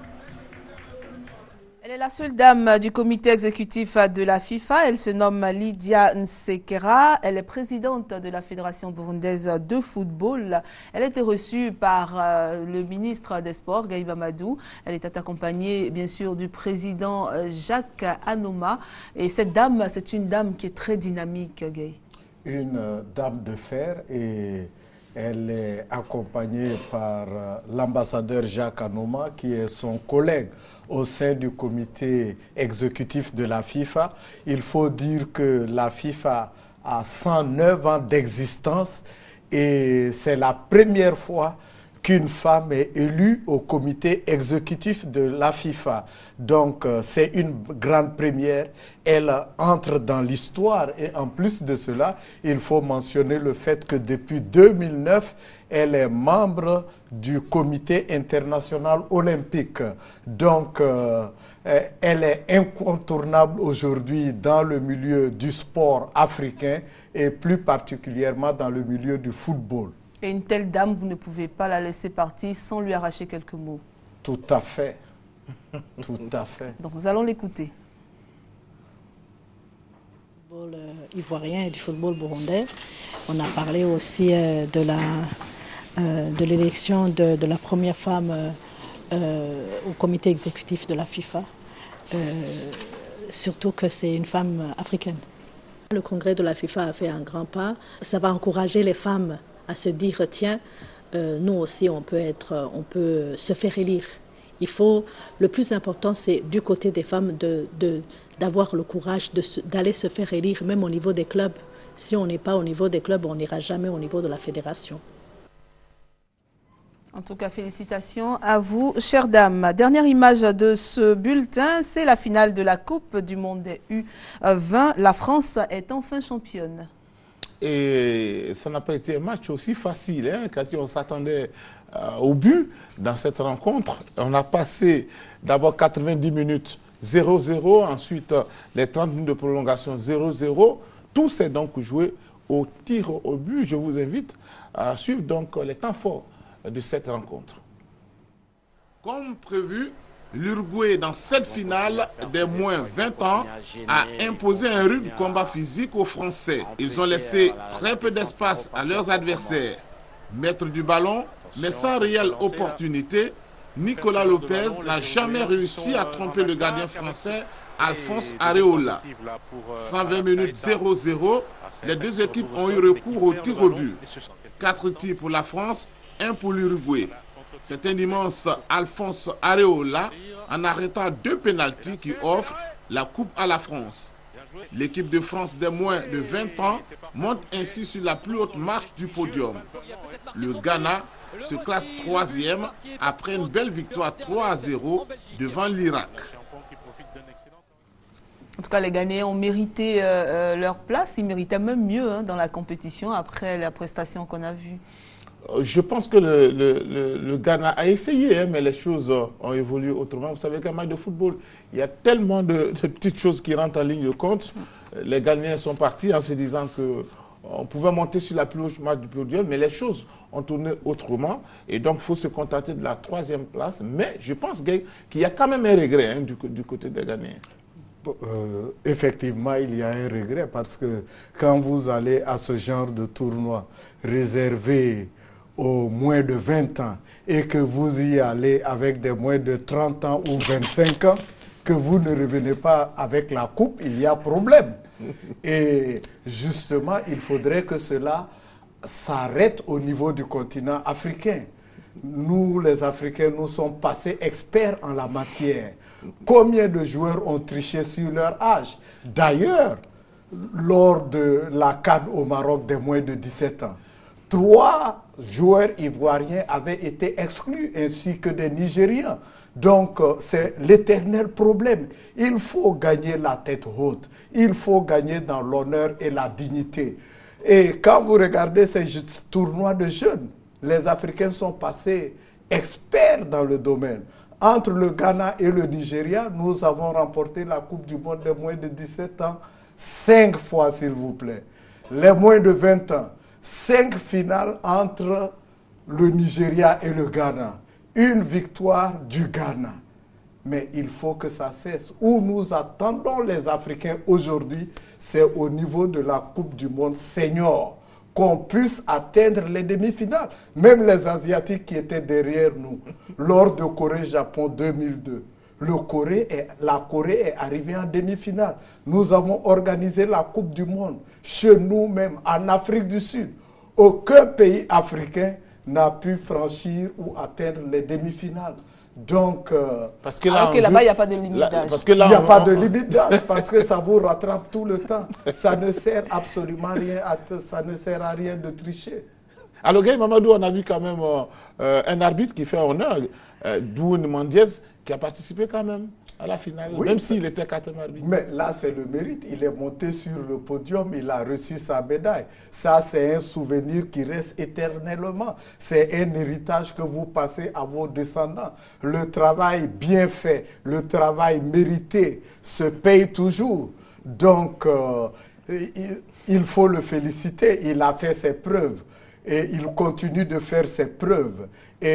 Speaker 1: Elle est la seule dame du comité exécutif de la FIFA. Elle se nomme Lydia Nsekera. Elle est présidente de la Fédération burundaise de football. Elle a été reçue par euh, le ministre des Sports, Gaïba Madou. Elle était accompagnée, bien sûr, du président euh, Jacques Anoma. Et cette dame, c'est une dame qui est très dynamique, Gaï.
Speaker 3: Une euh, dame de fer, et elle est accompagnée par euh, l'ambassadeur Jacques Anoma, qui est son collègue au sein du comité exécutif de la FIFA. Il faut dire que la FIFA a cent neuf ans d'existence et c'est la première fois qu'une femme est élue au comité exécutif de la FIFA. Donc, euh, c'est une grande première. Elle entre dans l'histoire et en plus de cela, il faut mentionner le fait que depuis deux mille neuf, elle est membre du comité international olympique. Donc, euh, elle est incontournable aujourd'hui dans le milieu du sport africain et plus particulièrement dans le milieu du football.
Speaker 1: Et une telle dame, vous ne pouvez pas la laisser partir sans lui arracher quelques mots.
Speaker 3: Tout à fait. Tout à fait.
Speaker 1: Donc nous allons l'écouter.
Speaker 9: Du football euh, ivoirien et du football burundais. On a parlé aussi euh, de la euh, de l'élection de, de la première femme euh, euh, au comité exécutif de la FIFA. Euh, surtout que c'est une femme africaine. Le congrès de la FIFA a fait un grand pas. Ça va encourager les femmes à se dire, tiens, euh, nous aussi on peut, être, on peut se faire élire. Il faut, le plus important c'est du côté des femmes de, de, d'avoir le courage d'aller se, se faire élire même au niveau des clubs. Si on n'est pas au niveau des clubs, on n'ira jamais au niveau de la fédération.
Speaker 1: En tout cas, félicitations à vous, chères dames. Dernière image de ce bulletin, c'est la finale de la Coupe du Monde des U vingt. La France est enfin championne.
Speaker 2: Et ça n'a pas été un match aussi facile, hein, quand on s'attendait euh, au but dans cette rencontre. On a passé d'abord quatre-vingt-dix minutes zéro zéro, ensuite les trente minutes de prolongation zéro zéro. Tout s'est donc joué au tir au but. Je vous invite à suivre donc les temps forts de cette rencontre. Comme prévu, l'Uruguay, dans cette finale des moins vingt ans, a imposé un rude combat physique aux Français. Ils ont laissé très peu d'espace à leurs adversaires. Maître du ballon, mais sans réelle opportunité, Nicolas Lopez n'a jamais réussi à tromper le gardien français Alphonse Areola. cent vingt minutes zéro zéro, les deux équipes ont eu recours au tir au but. Quatre tirs pour la France, un pour l'Uruguay. C'est un immense Alphonse Areola en arrêtant deux pénaltys qui offrent la coupe à la France. L'équipe de France des moins de vingt ans monte ainsi sur la plus haute marche du podium. Le Ghana se classe troisième après une belle victoire trois à zéro devant l'Irak.
Speaker 1: En tout cas, les Ghanéens ont mérité euh, leur place. Ils méritaient même mieux hein, dans la compétition après la prestation qu'on a vue.
Speaker 2: Je pense que le, le, le, le Ghana a essayé, hein, mais les choses ont évolué autrement. Vous savez qu'un match de football, il y a tellement de, de petites choses qui rentrent en ligne de compte. Les Ghanéens sont partis en se disant qu'on pouvait monter sur la plus haute marche du podium, mais les choses ont tourné autrement. Et donc, il faut se contenter de la troisième place. Mais je pense qu'il y a quand même un regret hein, du, du côté des Ghanéens.
Speaker 3: Euh, effectivement, il y a un regret parce que quand vous allez à ce genre de tournoi réservé aux moins de vingt ans et que vous y allez avec des moins de trente ans ou vingt-cinq ans, que vous ne revenez pas avec la coupe, il y a problème. Et justement, il faudrait que cela s'arrête au niveau du continent africain. Nous, les Africains, nous sommes passés experts en la matière. Combien de joueurs ont triché sur leur âge? D'ailleurs, lors de la CAN au Maroc des moins de dix-sept ans, trois joueurs ivoiriens avaient été exclus, ainsi que des Nigérians. Donc, c'est l'éternel problème. Il faut gagner la tête haute. Il faut gagner dans l'honneur et la dignité. Et quand vous regardez ces tournois de jeunes, les Africains sont passés experts dans le domaine. Entre le Ghana et le Nigeria, nous avons remporté la Coupe du Monde des moins de dix-sept ans cinq fois, s'il vous plaît. Les moins de vingt ans, cinq finales entre le Nigeria et le Ghana. Une victoire du Ghana. Mais il faut que ça cesse. Où nous attendons les Africains aujourd'hui, c'est au niveau de la Coupe du Monde senior, qu'on puisse atteindre les demi-finales. Même les Asiatiques qui étaient derrière nous, lors de Corée-Japon deux mille deux. Le Corée est, la Corée est arrivée en demi-finale. Nous avons organisé la Coupe du Monde chez nous-mêmes, en Afrique du Sud. Aucun pays africain n'a pu franchir ou atteindre les demi-finales. Donc, euh,
Speaker 1: parce que là-bas, il n'y a pas de limite d'âge.
Speaker 3: Il n'y a pas de limite d'âge parce que ça vous rattrape tout le temps. Ça ne sert absolument rien à, ça ne sert à rien de tricher.
Speaker 2: Alors, Guy Mamadou, on a vu quand même euh, un arbitre qui fait honneur, euh, Douane Mendiez, qui a participé quand même à la finale, oui, même s'il était quatrième arbitre.
Speaker 3: Mais là, c'est le mérite. Il est monté sur le podium, il a reçu sa médaille. Ça, c'est un souvenir qui reste éternellement. C'est un héritage que vous passez à vos descendants. Le travail bien fait, le travail mérité se paye toujours. Donc, euh, il, il faut le féliciter. Il a fait ses preuves. Et il continue de faire ses preuves.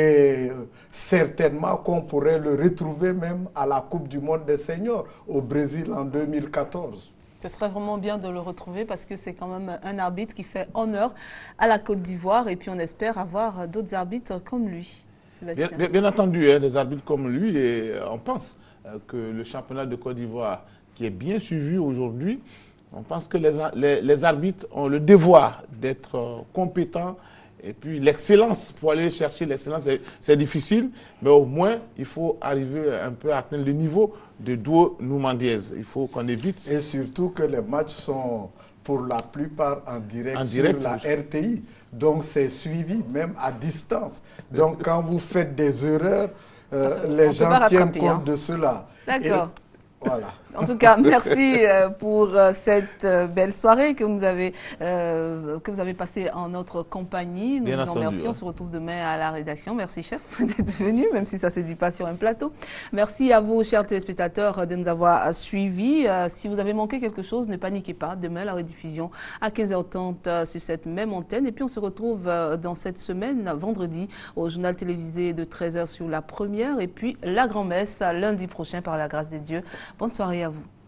Speaker 3: Et certainement qu'on pourrait le retrouver même à la Coupe du Monde des seniors au Brésil en deux mille quatorze.
Speaker 1: Ce serait vraiment bien de le retrouver parce que c'est quand même un arbitre qui fait honneur à la Côte d'Ivoire. Et puis on espère avoir d'autres arbitres comme lui.
Speaker 2: Bien, bien, bien entendu, hein, des arbitres comme lui. Et on pense euh, que le championnat de Côte d'Ivoire, qui est bien suivi aujourd'hui, On pense que les, les, les arbitres ont le devoir d'être euh, compétents. Et puis l'excellence, pour aller chercher l'excellence, c'est difficile, mais au moins, il faut arriver un peu à atteindre le niveau de Duo Noumandiez. Il faut qu'on évite.
Speaker 3: Et surtout que les matchs sont pour la plupart en direct, en
Speaker 2: direct
Speaker 3: sur la R T I. Donc c'est suivi même à distance. Donc quand vous faites des erreurs, euh, les gens tiennent compte hein. de cela.
Speaker 1: D'accord.
Speaker 3: Voilà.
Speaker 1: En tout cas, merci pour cette belle soirée que vous avez, euh, que vous avez passée en notre compagnie. Nous
Speaker 2: Bien
Speaker 1: vous en remercions. On se retrouve demain à la rédaction. Merci, chef, d'être venu, même si ça ne se dit pas sur un plateau. Merci à vous, chers téléspectateurs, de nous avoir suivis. Euh, si vous avez manqué quelque chose, ne paniquez pas. Demain, la rediffusion à quinze heures trente sur cette même antenne. Et puis, on se retrouve dans cette semaine, vendredi, au journal télévisé de treize heures sur la première. Et puis, la grand-messe lundi prochain, par la grâce de Dieu. Bonne soirée à vous.